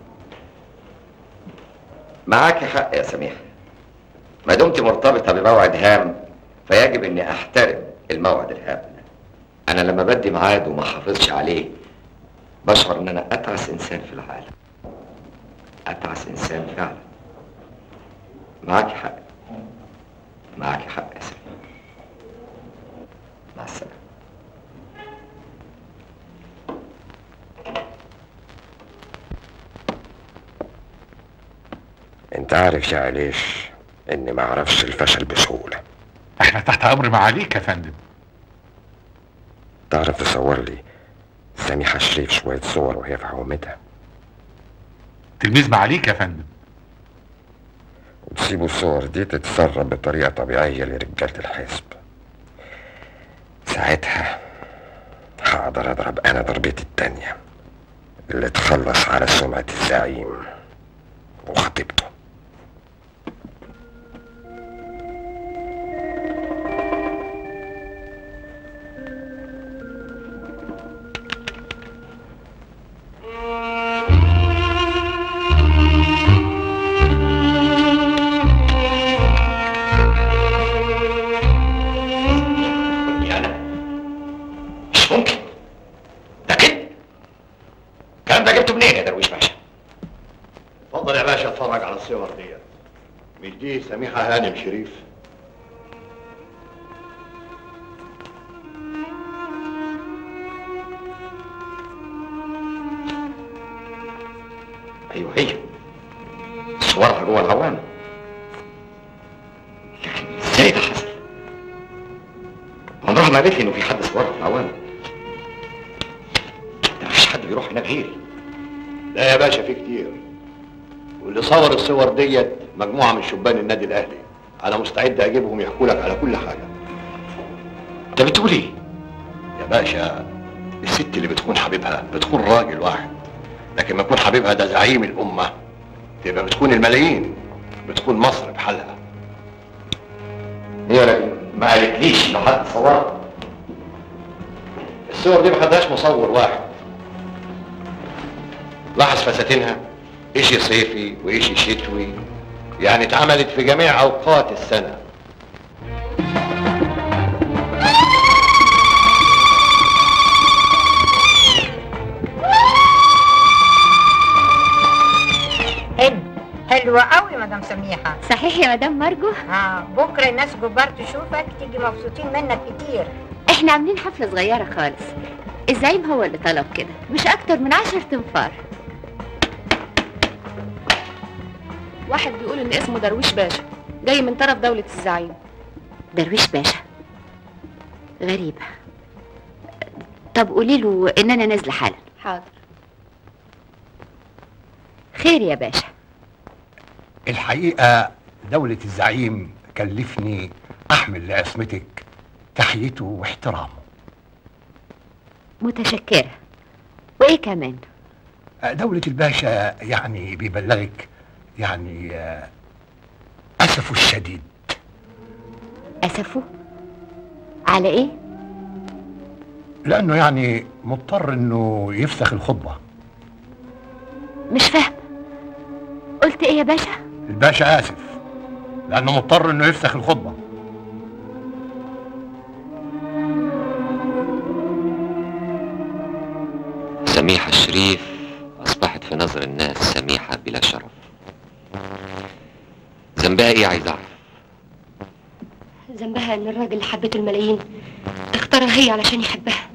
معاكي حق يا سميحة، ما دمت مرتبطة بموعد هام فيجب اني احترم الموعد الهام. انا لما بدي ميعاد وما حافظش عليه بشعر ان انا اتعس انسان في العالم. اتعس انسان فعلا. معاكي حق، معاكي حق يا سلمى. مع السلامة. انت عارف يا عليش اني ما اعرفش الفشل بسهولة. احنا تحت امر معاليك يا فندم. تعرف تصور لي سميحة شريف شوية صور وهي في عومتها؟ تلميذ معاليك يا فندم. وتسيبوا الصور دي تتسرب بطريقة طبيعية لرجالة الحزب. ساعتها هقدر اضرب انا ضربتي التانية اللي تخلص على سمعة الزعيم وخطيبته. الصور ديت مش دي سميحة هانم شريف؟ ايوه هي صورها جوه العوامة. لكن ازاي ده حصل؟ عمرها ما قالت لي انه في حد صورها في العوامة. ده مفيش حد بيروح هناك غيري. لا يا باشا في كتير، واللي صور الصور ديت مجموعة من شبان النادي الاهلي. انا مستعد اجيبهم يحكوا لك على كل حاجة. انت بتقول ايه؟ يا باشا الست اللي بتكون حبيبها بتكون راجل واحد، لكن ما يكون حبيبها ده زعيم الامه تبقى بتكون الملايين، بتكون مصر بحالها. يا راجل ما قالتليش لو حد صورها. الصور دي ما خدهاش مصور واحد. لاحظ فساتينها، اشي صيفي واشي شتوي، يعني اتعملت في جميع اوقات السنه. حلوة قوي مدام سميحة. صحيح يا مدام مرجو؟ بكرة الناس كبار تشوفك تيجي مبسوطين منك كتير. احنا عاملين حفلة صغيرة خالص، الزعيم هو اللي طلب كده، مش اكتر من 10 تنفار. واحد بيقول ان اسمه درويش باشا، جاي من طرف دولة الزعيم. درويش باشا؟ غريبة. طب قولي له ان انا نازلة حالا. حاضر. خير يا باشا. الحقيقة دولة الزعيم كلفني أحمل لعصمتك تحيته واحترامه. متشكرة. وإيه كمان؟ دولة الباشا يعني بيبلغك يعني أسفه الشديد. أسفه؟ على إيه؟ لأنه يعني مضطر إنه يفسخ الخطبة. مش فاهم. قلت إيه يا باشا؟ الباشا آسف لأنه مضطر إنه يفسخ الخطبة. سميحة الشريف أصبحت في نظر الناس سميحة بلا شرف. ذنبها إيه عايز أعرف؟ ذنبها إن الراجل اللي حبته الملايين اختارها هي علشان يحبها.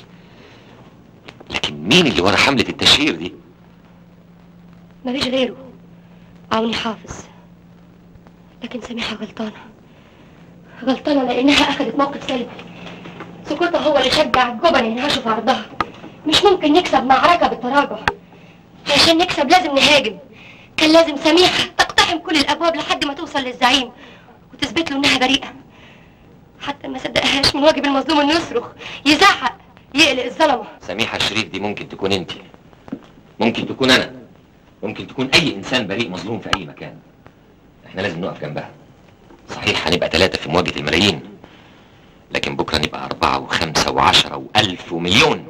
لكن مين اللي ورا حملة التشهير دي؟ مفيش غيره، عوني حافظ. لكن سميحة غلطانة لأنها أخذت موقف سلبي. سكوتها هو اللي شجع الجبن ينهشوا في عرضها. مش ممكن نكسب معركة بالتراجع. عشان نكسب لازم نهاجم. كان لازم سميحة تقتحم كل الأبواب لحد ما توصل للزعيم وتثبت له إنها بريئة. حتى ما صدقهاش من واجب المظلوم إنه يصرخ، يزعق، يقلق الظلمة. سميحة الشريف دي ممكن تكون أنت، ممكن تكون أنا، ممكن تكون أي إنسان بريء مظلوم في أي مكان. إحنا لازم نقف جنبها. صحيح هنبقى 3 في مواجهة الملايين، لكن بكرة نبقى 4 و5 و10 و1000 ومليون.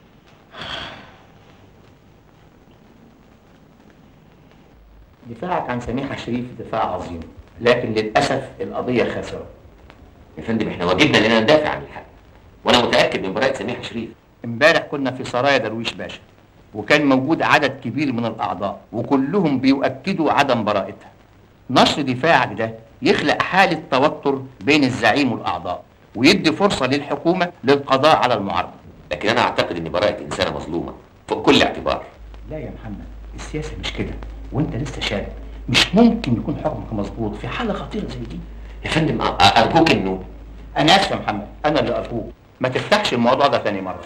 دفاعك عن سميحة شريف دفاع عظيم، لكن للأسف القضية خاسرة. يا فندم احنا واجبنا اننا ندافع عن الحق، وانا متأكد من براءة سميحة شريف. امبارح كنا في سرايا درويش باشا، وكان موجود عدد كبير من الأعضاء وكلهم بيؤكدوا عدم براءتها. نشر دفاعك ده يخلق حالة توتر بين الزعيم والأعضاء، ويدي فرصة للحكومة للقضاء على المعارضة. لكن أنا أعتقد إن براءة إنسانة مظلومة فوق كل اعتبار. لا يا محمد، السياسة مش كده، وأنت لسه شاب، مش ممكن يكون حكمك مظبوط في حالة خطيرة زي دي. يا فندم أرجوك إنه أنا آسف يا محمد، أنا اللي أرجوك ما تفتحش الموضوع ده تاني مرة.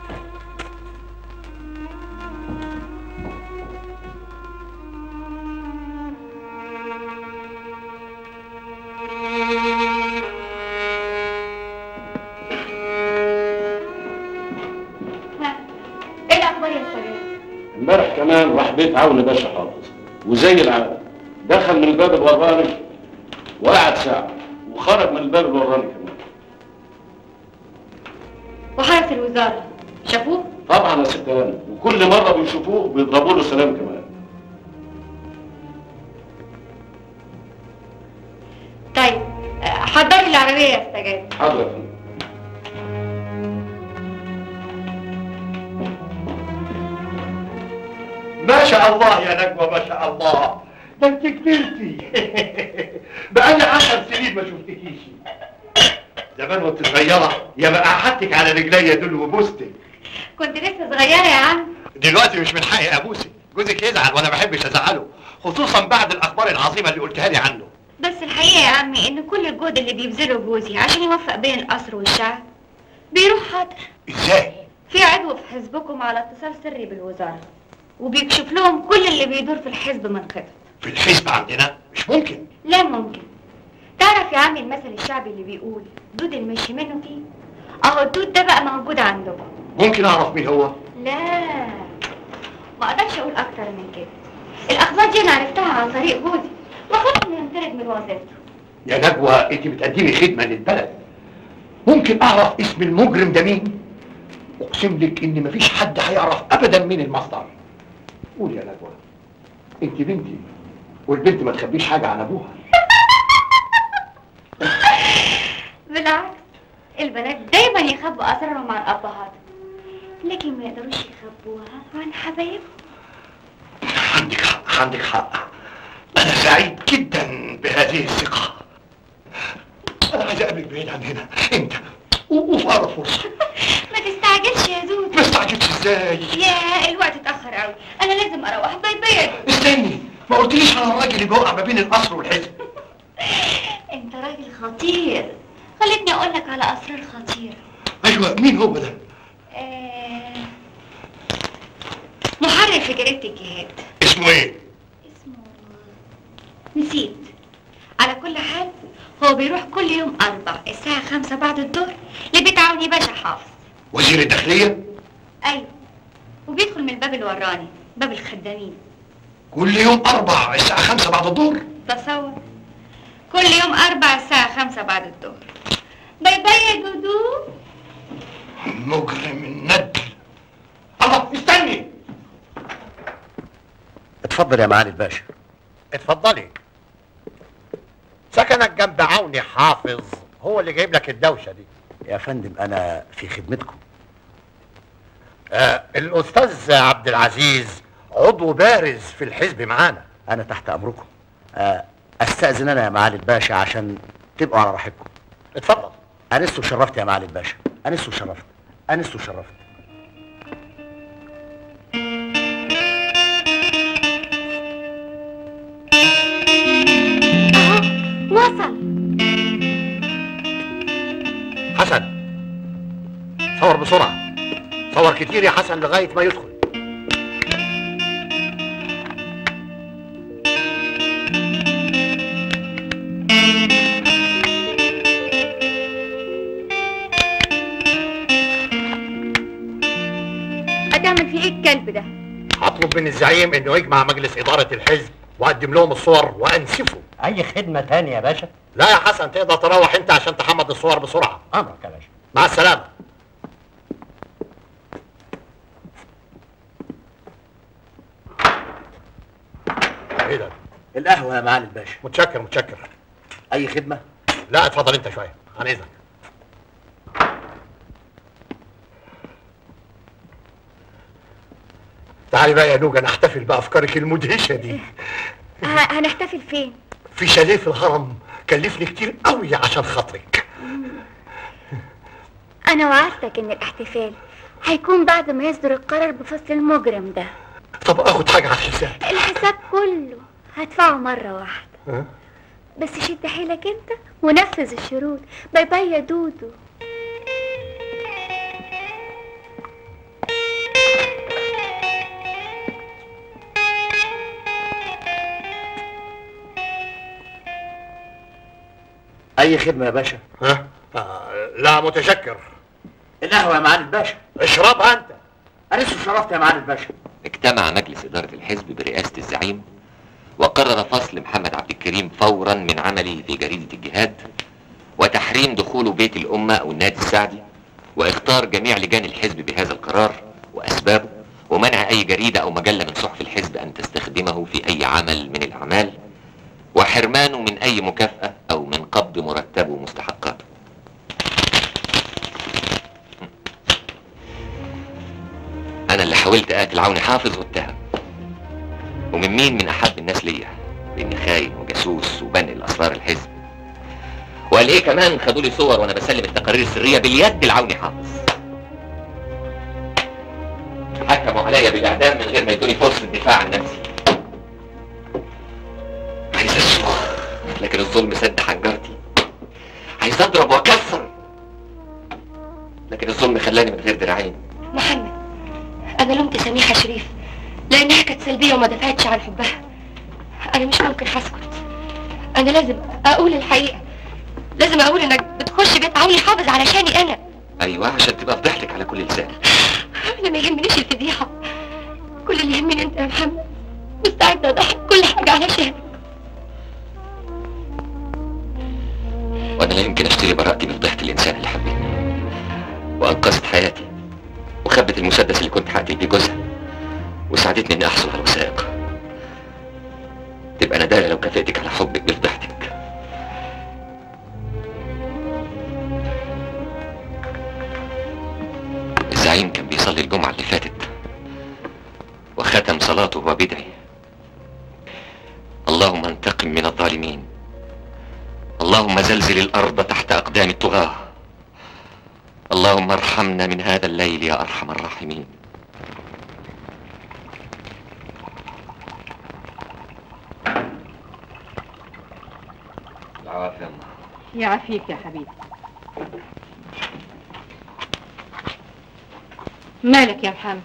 ايه الاخبار يا شباب؟ امبارح كمان راح بيت عون باشا حافظ، وزي العاده دخل من الباب الوراني وقعد ساعه، وخرج من الباب الوراني كمان. وحرس الوزاره شافوه؟ طبعا يا ست هانم، وكل مره بيشوفوه بيضربوا له سلام كمان. طيب حضري العربيه يا استاذ. حاضر يا فندم. ما شاء الله يا نجوى، ما شاء الله، ده انت كبرتي. بقالي 10 سنين ما شفتكيش. زمان وانت صغيره يا ما قعدتك على رجليا دول وبوستك. كنت لسه صغيره يا عم. دلوقتي مش من حقي ابوسك، جوزك يزعل وانا ما بحبش ازعله، خصوصا بعد الاخبار العظيمه اللي قلتها لي عنه. بس الحقيقه يا عمي ان كل الجهد اللي بيبذله جوزي عشان يوفق بين القصر والشعب بيروح حاضر. ازاي؟ في عضو في حزبكم على اتصال سري بالوزاره وبيكشف لهم كل اللي بيدور في الحزب من خطط. في الحزب عندنا؟ مش ممكن. لا ممكن. تعرف يا عمي المثل الشعبي اللي بيقول دود المشي منه فيه؟ اهو الدود ده بقى موجود عندكم. ممكن اعرف مين هو؟ لا، ما اقدرش اقول اكتر من كده. الاخبار دي انا عرفتها عن طريق جوزي وخاف انه ينطرد من وظيفته. يا نجوى انت بتقدمي خدمه للبلد. ممكن اعرف اسم المجرم ده مين؟ اقسم لك ان مفيش حد هيعرف ابدا مين المصدر. قولي يا نجوى، انت بنتي والبنت ما تخبيش حاجه عن ابوها. بالعكس، البنات دايما يخبوا اسرارهم عن ابهاتهم، لكن ما يقدروش يخبوها عن حبايبهم. عندك حق، عندك حق. انا سعيد جدا بهذه الثقه. انا عايز اقابلك بعيد عن هنا انت وفي اقرب فرصه. ما تستعجلش يا زود. ما استعجلش ازاي؟ يا الوقت اتاخر قوي، انا لازم اروح. باي باي. استني، ما قلتليش على الراجل اللي بيوقع ما بين القصر والحزب. انت راجل خطير، خليتني اقول لك على اسرار خطيره. ايوه، مين هو ده؟ محرر في جريدة الجهاد. اسمه ايه؟ نسيت. على كل حال هو بيروح كل يوم 4 الساعة 5 بعد الظهر لبيت عوني باشا حافظ. وزير الداخلية؟ ايوه، وبيدخل من الباب اللي وراني، باب الخدامين. كل يوم 4 الساعة 5 بعد الظهر؟ تصور، كل يوم 4 الساعة 5 بعد الظهر. باي باي يا دودو. مجرم الندل. الله، استني. اتفضل يا معالي الباشا. اتفضلي. سكنك جنب عوني حافظ هو اللي جايب لك الدوشه دي. يا فندم انا في خدمتكم. الاستاذ عبد العزيز عضو بارز في الحزب معانا. انا تحت امركم. استاذن انا يا معالي الباشا عشان تبقوا على راحتكم. اتفضل. انست وشرفت يا معالي الباشا، انست وشرفت، انست وشرفت. وصل. حسن، صور بسرعة، صور كتير يا حسن لغاية ما يدخل. هتعمل فيه ايه الكلب ده؟ هطلب من الزعيم انه يجمع مجلس إدارة الحزب واقدم لهم الصور وانسفه. اي خدمة تانية يا باشا؟ لا يا حسن، تقدر تروح انت عشان تحمض الصور بسرعة. امرك يا باشا. مع السلامة. ايه ده؟ القهوة يا معالي الباشا. متشكر متشكر. اي خدمة؟ لا اتفضل انت شوية عن اذنك. تعالي بقى يا نوجة نحتفل بافكارك المدهشة دي. هنحتفل فين؟ في شاليه في الهرم، كلفني كتير قوي عشان خاطرك. انا وعدتك ان الاحتفال هيكون بعد ما يصدر القرار بفصل المجرم ده. طب اخد حاجة على الحساب؟ الحساب كله هدفعه مرة واحدة. بس شد حيلك انت ونفذ الشروط. باي باي يا دودو. اي خدمة يا باشا؟ لا متشكر. القهوة يا معالي الباشا. اشربها انت. انست وشرفت يا معالي الباشا. اجتمع مجلس إدارة الحزب برئاسة الزعيم وقرر فصل محمد عبد الكريم فورا من عمله في جريدة الجهاد وتحريم دخوله بيت الأمة أو النادي السعدي، واختار جميع لجان الحزب بهذا القرار وأسبابه، ومنع أي جريدة أو مجلة من صحف الحزب أن تستخدمه في أي عمل من الأعمال، وحرمانه من أي مكافأة أو من قبض مرتبه ومستحقاته. أنا اللي حاولت أقتل عوني حافظ واتهم، ومن مين؟ من أحب الناس ليا، لأني خاين وجاسوس وبنقل أسرار الحزب. وقال إيه كمان؟ خدوا لي صور وأنا بسلم التقارير السرية باليد لعوني حافظ. حكموا عليا بالإعدام من غير ما يدوني فرصة دفاع عن نفسي. عايز أصرخ لكن الظلم سد حنجرتي. عايز أضرب وأكسر لكن الظلم خلاني من غير دراعين. محمد، أنا لومت سميحة شريف لأنها كانت سلبية وما دفعتش عن حبها. أنا مش ممكن هسكت. أنا لازم أقول الحقيقة. لازم أقول إنك بتخش بيت عوني حافظ علشاني أنا. ايوه عشان تبقى فضحتك على كل لسان. انا ما يهمنيش الفضيحه، كل اللي يهمني انت يا محمد، مستعده اضحي كل حاجه علشانك. وانا لا يمكن اشتري براءتي بفضيحه الانسان اللي حبتني وانقذت حياتي وخبت المسدس اللي كنت هقتل بيه جوزها وساعدتني اني احصل على الوثائق. تبقى ندالة لو كافئتك على حبك بفضيحتك. الزعيم كان بيصلي الجمعة اللي فاتت وختم صلاته وهو بيدعي: اللهم انتقم من الظالمين، اللهم زلزل الأرض تحت أقدام الطغاة، اللهم ارحمنا من هذا الليل يا أرحم الراحمين. العافية الله. يعافيك يا حبيبي. مالك يا محمد؟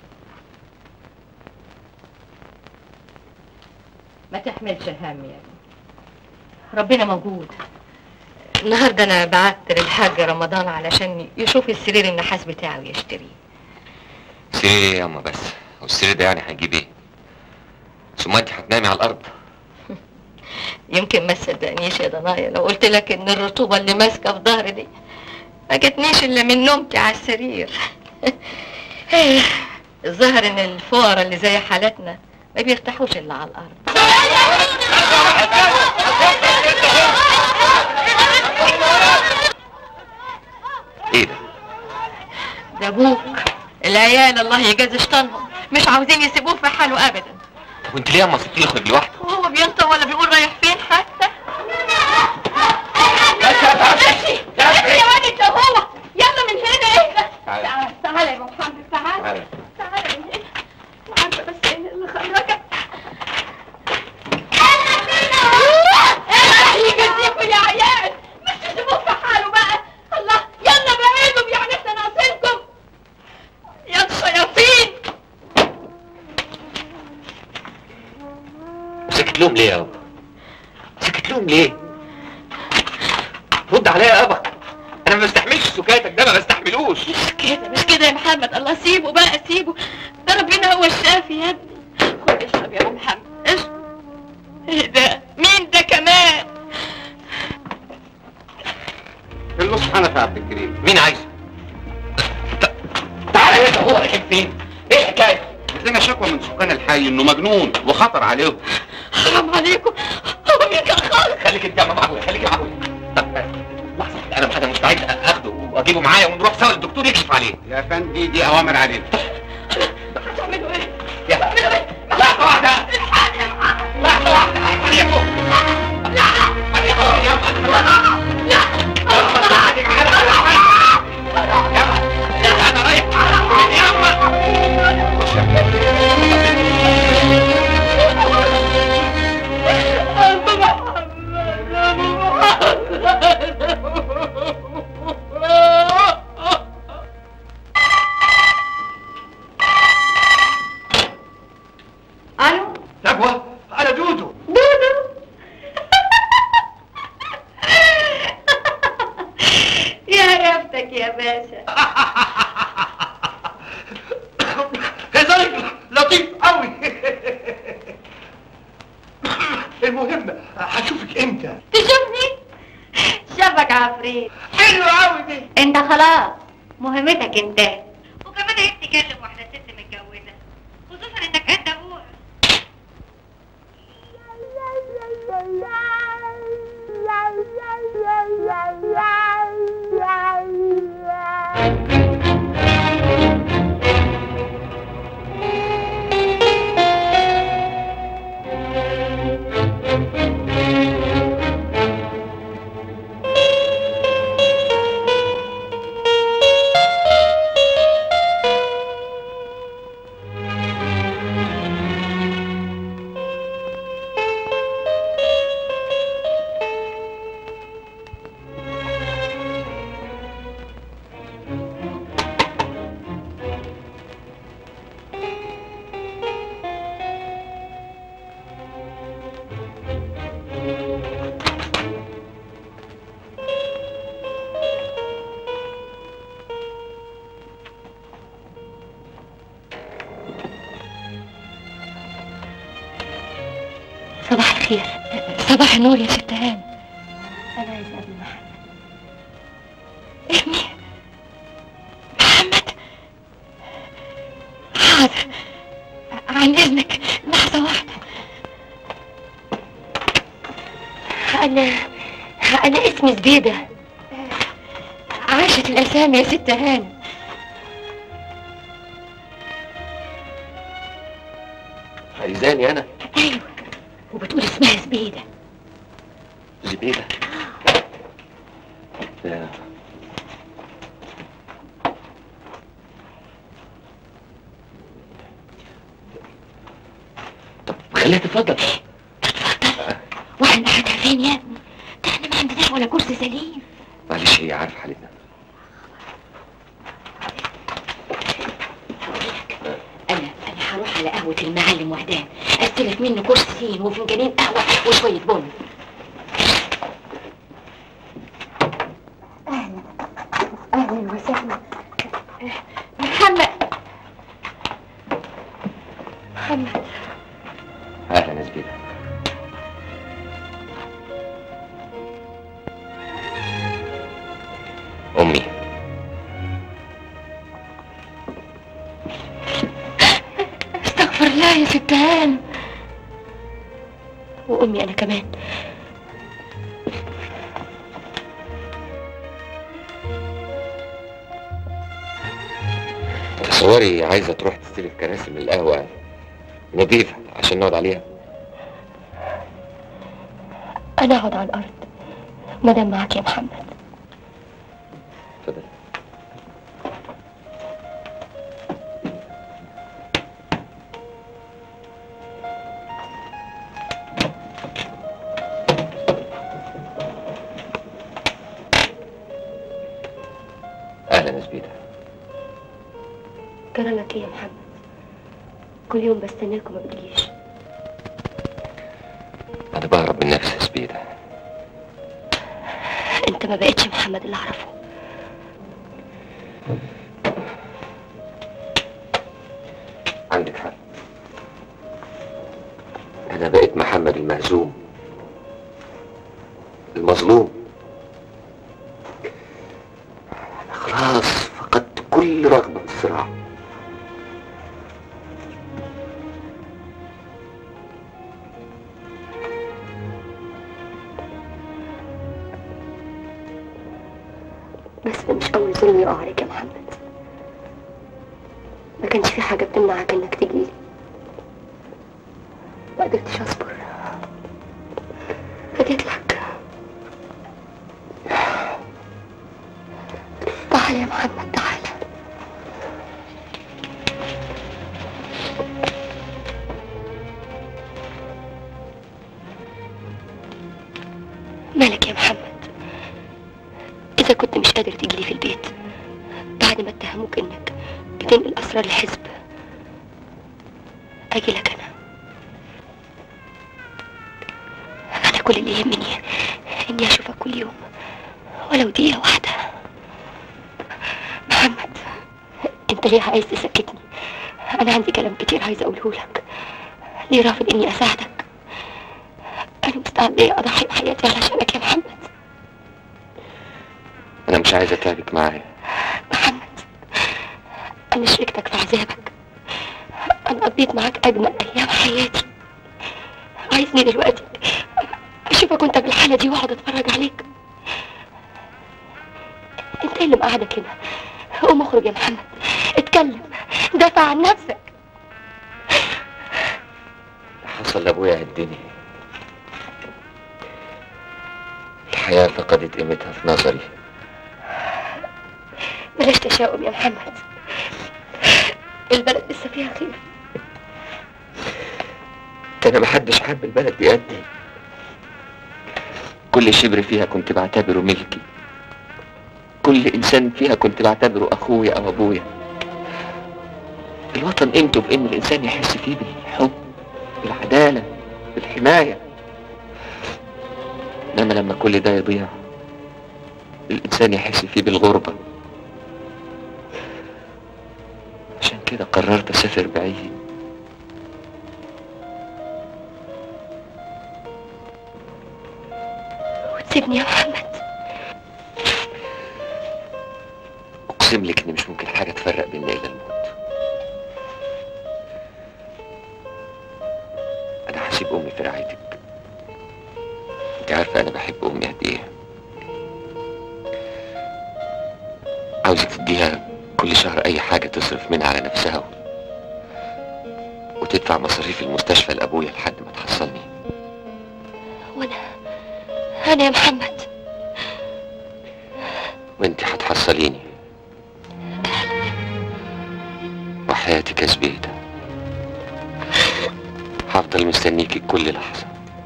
ما تحملش هم يا ابني، ربنا موجود. النهارده انا بعت للحاج رمضان علشان يشوف السرير النحاس بتاعه ويشتريه. سرير ايه يا اما بس؟ والسرير ده يعني هيجيب ايه؟ ثم انت هتنامي على الارض؟ يمكن ما تصدقنيش يا ضنايا لو قلت لك ان الرطوبه اللي ماسكه في ظهري دي ما جتنيش الا من نومتي على السرير. الظاهر ان الفقراء اللي زي حالتنا ما بيرتاحوش الا على الارض. ايه ده؟ ده ابوك. العيال الله يجازي شطانهم مش عاوزين يسيبوه في حاله ابدا. طب وانت ليه اما سبتيه يخرج لوحده؟ وهو بينطق ولا بيقول رايح فين حتى؟ امشي يا واد انت وهو، يلا من هنا. ايه ده؟ تعال يا ابو محمد، تعال تعال من هنا. انا عارفه بس ايه اللي خرجك. الله يجازيكوا يا عيال، مش تسيبوه في حاله بقى. الله يلا بعيدوا يعني احنا ناقصينكم يا الشياطين. سكت لهم ليه يا ابا؟ سكت لهم ليه؟ رد عليا يا ابا، انا ما بستحملش سكاتك ده، ما بستحملوش. مش كده يا محمد، الله سيبه بقى سيبه، ده ربنا هو الشافي يا ابني. خد اشرب يا ابو محمد اشرب. ايه ده؟ مين ده كمان؟ البص حنفي يا عبد الكريم. مين عايزه؟ تعالى يا هو رايحين فين؟ ايه الحكايه؟ لنا شكوى من سكان الحي انه مجنون وخطر عليهم. حرام عليكم، هو مين كان خالص؟ خليك انت مع ابويا، خليك مع ابويا. طب لحظه، انا مستعد اخده واجيبه معايا ونروح سوا للدكتور يكشف عليه. يا فندي دي اوامر علينا. هتعملوا ايه؟ يلا هتعملوا ايه؟ لحظه واحده، لحظه واحده. انا رايح يا الو نجوى، انا دودو. يا يفتك يا باشا. هزارك لطيف قوي. المهم هشوفك امتى؟ تشوفني؟ شافك عفريت. حلو قوي دي. انت خلاص مهمتك انتهت، وكمان عيب تكلم واحده ست متجوزه، خصوصا انك قد ابوها. الخير. صباح النور يا ست هانم. انا عايزه اقابل محمد. ابني محمد؟ حاضر، عن اذنك لحظه واحده. انا اسمي زبيده. عاشت الاسامي يا ست هانم. عايزاني انا؟ ايوه، وبتقول اسمها زبيده. زبيده؟ لا. طب خليها تتفضل. واحنا قاعدين فين يا ابني؟ ده احنا ما عندناش ولا كرسي سليم. معلش هي عارفه حالتنا. انا هروح على قهوه المعلم وحدان استلف منه كرسيين وفنجانين قهوه وشويه بن. اهلا وسهلا. محمد اهلا يا زبيده. امي. استغفر الله يا ست هانم. وامي انا كمان. تصوري عايزه تروح تستلف كراسي من القهوه نضيفه عشان نقعد عليها. انا اقعد على الارض مادام معاك يا محمد. اتفضل. اهلا يا زبيده. جرالك ايه يا محمد؟ كل يوم بستناك وما بتجيش. انا بهرب من نفسي يا زبيده. انت ما بقتش محمد اللي اعرفه. عندك حق. انا بقيت محمد المهزوم المظلوم. انا خلاص فقدت كل رغبه في الصراع. بس ده مش اول ظلم يقع عليك يا محمد. ما كانش في حاجه بتمنعك انك تجيلي. ما قدرتش اصبر فجيت لك. تعال يا محمد تعال. مالك يا محمد؟ إذا كنت مش قادر تجيلي في البيت بعد ما اتهموك إنك بتنقل أسرار الحزب، أجيلك أنا كل اللي يهمني إني أشوفك كل يوم ولو دقيقة واحدة. محمد، أنت ليه عايز تسكتني؟ أنا عندي كلام كتير عايزة أقوله لك. ليه رافض إني أساعدك؟ أنا مستعدة أضحي بحياتي علشانك يا محمد. انا مش عايز اتعبك معايا. محمد، أنا شريكتك في عذابك. أنا قضيت معاك أجمل أيام حياتي. عايزني دلوقتي أشوفك وأنت بالحالة دي وأقعد أتفرج عليك؟ أنت إيه اللي مقعدك هنا؟ قوم اخرج يا محمد، اتكلم، دافع عن نفسك. حصل لابويا هدني. الحياة فقدت قيمتها في نظري. بلاش تشاؤم يا محمد، البلد لسه فيها خير. انا محدش حب البلد دي قدي. كل شبر فيها كنت بعتبره ملكي. كل انسان فيها كنت بعتبره اخويا او ابويا. الوطن قيمته بان الانسان يحس فيه بالحب، بالعدالة، بالحماية. انما لما كل ده يضيع الانسان يحس فيه بالغربة. عشان كده قررت اسافر بعيد. سيبني يا محمد. اقسم لك ان مش ممكن حاجه تفرق بيننا الا الموت. انا هسيب امي في رعايتك. انت عارفه انا بحب امي قد ايه. عاوزك تديها كل شهر اي حاجه تصرف منها على نفسها وتدفع مصاريف المستشفى لابويا لحد ما تحصلني. وانا يا محمد؟ وانت هتحصليني وحياتك يا زبيدة. هفضل مستنيكي كل لحظة.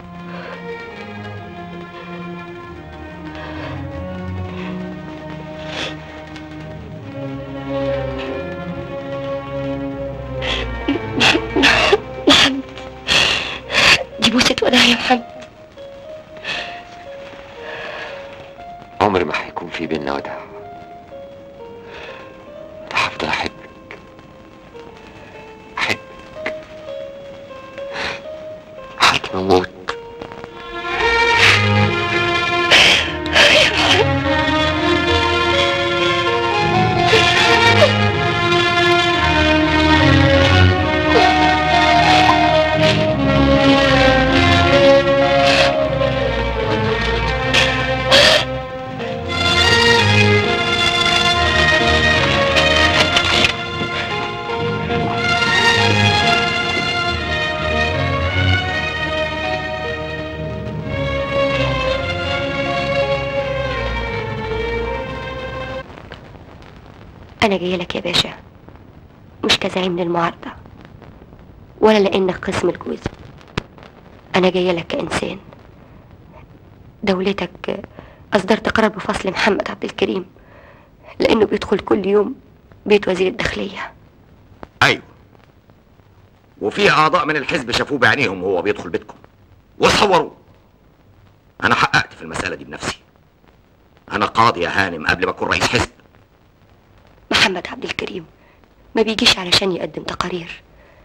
محمد، دي بوسة وداع يا محمد. عمر ما هيكون في بينا وداع. هفضل احبك لحد ما اموت. أنا جاية لك يا باشا مش كزعيم للمعارضة ولا لأنك قسم الجوز. أنا جاية لك كإنسان. دولتك أصدرت قرار بفصل محمد عبد الكريم لأنه بيدخل كل يوم بيت وزير الداخلية. ايوه، وفي اعضاء من الحزب شافوه بعينيهم وهو بيدخل بيتكم وصوروه. انا حققت في المسألة دي بنفسي. انا قاضي يا هانم قبل ما اكون رئيس حزب. محمد عبد الكريم ما بيجيش علشان يقدم تقارير،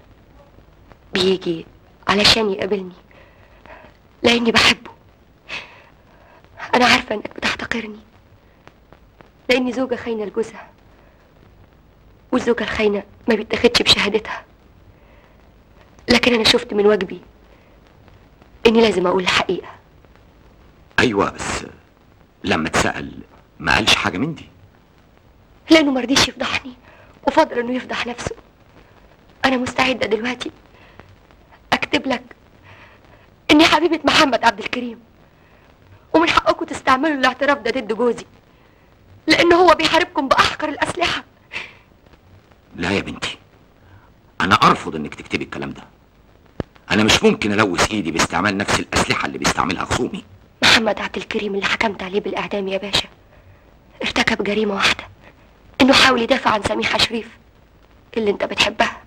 بيجي علشان يقابلني لاني بحبه. انا عارفه انك بتحتقرني لاني زوجه خاينه لجوزها، والزوجه الخاينه ما بيتاخدش بشهادتها. لكن انا شفت من واجبي اني لازم اقول الحقيقه. ايوه، بس لما اتسأل ما قالش حاجة من دي. لانه مرضيش يفضحني وفضل انه يفضح نفسه. انا مستعده دلوقتي اكتب لك اني حبيبه محمد عبد الكريم، ومن حقكم تستعملوا الاعتراف ده ضد جوزي لانه هو بيحاربكم باحقر الاسلحه. لا يا بنتي، انا ارفض انك تكتبي الكلام ده. انا مش ممكن الوث ايدي باستعمال نفس الاسلحه اللي بيستعملها خصومي. محمد عبد الكريم اللي حكمت عليه بالاعدام يا باشا ارتكب جريمه واحده، انه حاول يدافع عن سميحه شريف اللي انت بتحبها.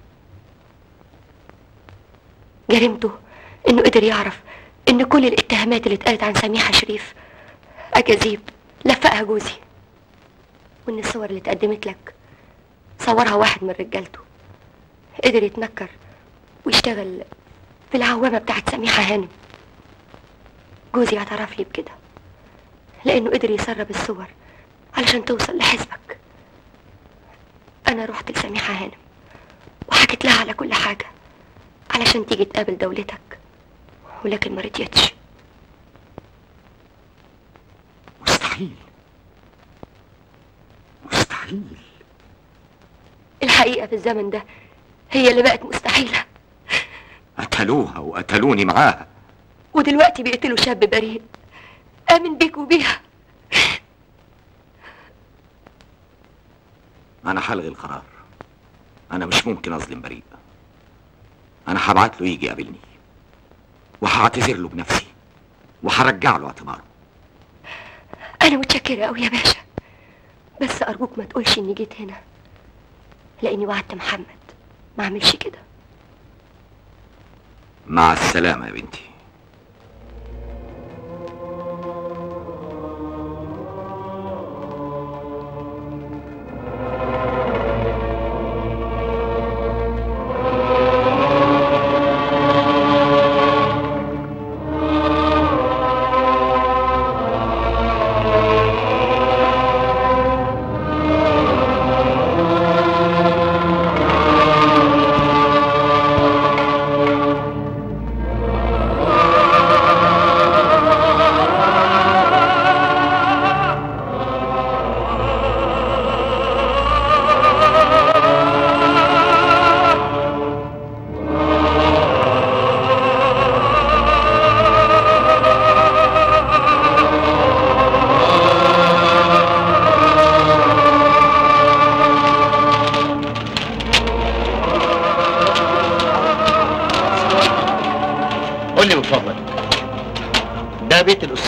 جريمته انه قدر يعرف ان كل الاتهامات اللي اتقالت عن سميحه شريف اكاذيب لفقها جوزي، وان الصور اللي اتقدمت لك صورها واحد من رجالته قدر يتنكر ويشتغل في العوامه بتاعت سميحه هانم. جوزي اعترف لي بكده لانه قدر يسرب الصور علشان توصل لحزبك. انا رحت لسميحه هانم وحكيت لها على كل حاجه علشان تيجي تقابل دولتك، ولكن ما رضيتش. مستحيل مستحيل. الحقيقه في الزمن ده هي اللي بقت مستحيله. قتلوها وقتلوني معاها، ودلوقتي بيقتلوا شاب بريء امن بيك وبيها. انا هلغي القرار. انا مش ممكن اظلم بريء. انا هبعت له يجي يقابلني وهعتذر له بنفسي وهرجع له اعتباره. انا متشكره قوي يا باشا، بس ارجوك ما تقولش اني جيت هنا لاني وعدت محمد ما اعملش كده. مع السلامه يا بنتي.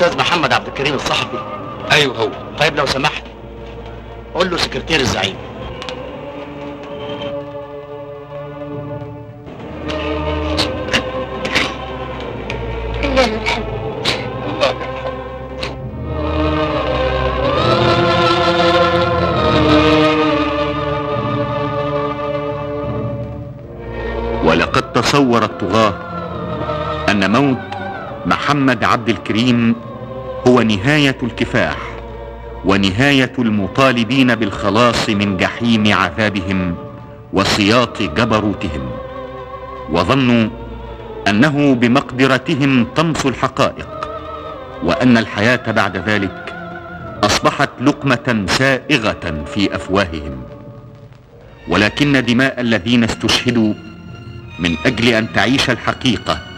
الاستاذ محمد عبد الكريم الصحفي؟ ايوه هو. طيب لو سمحت قول له سكرتير الزعيم. الله يرحمه. الله يرحمه. ولقد تصور الطغاة أن موت محمد عبد الكريم هو نهاية الكفاح ونهاية المطالبين بالخلاص من جحيم عذابهم وسياط جبروتهم، وظنوا أنه بمقدرتهم طمس الحقائق، وأن الحياة بعد ذلك أصبحت لقمة سائغة في أفواههم. ولكن دماء الذين استشهدوا من أجل أن تعيش الحقيقة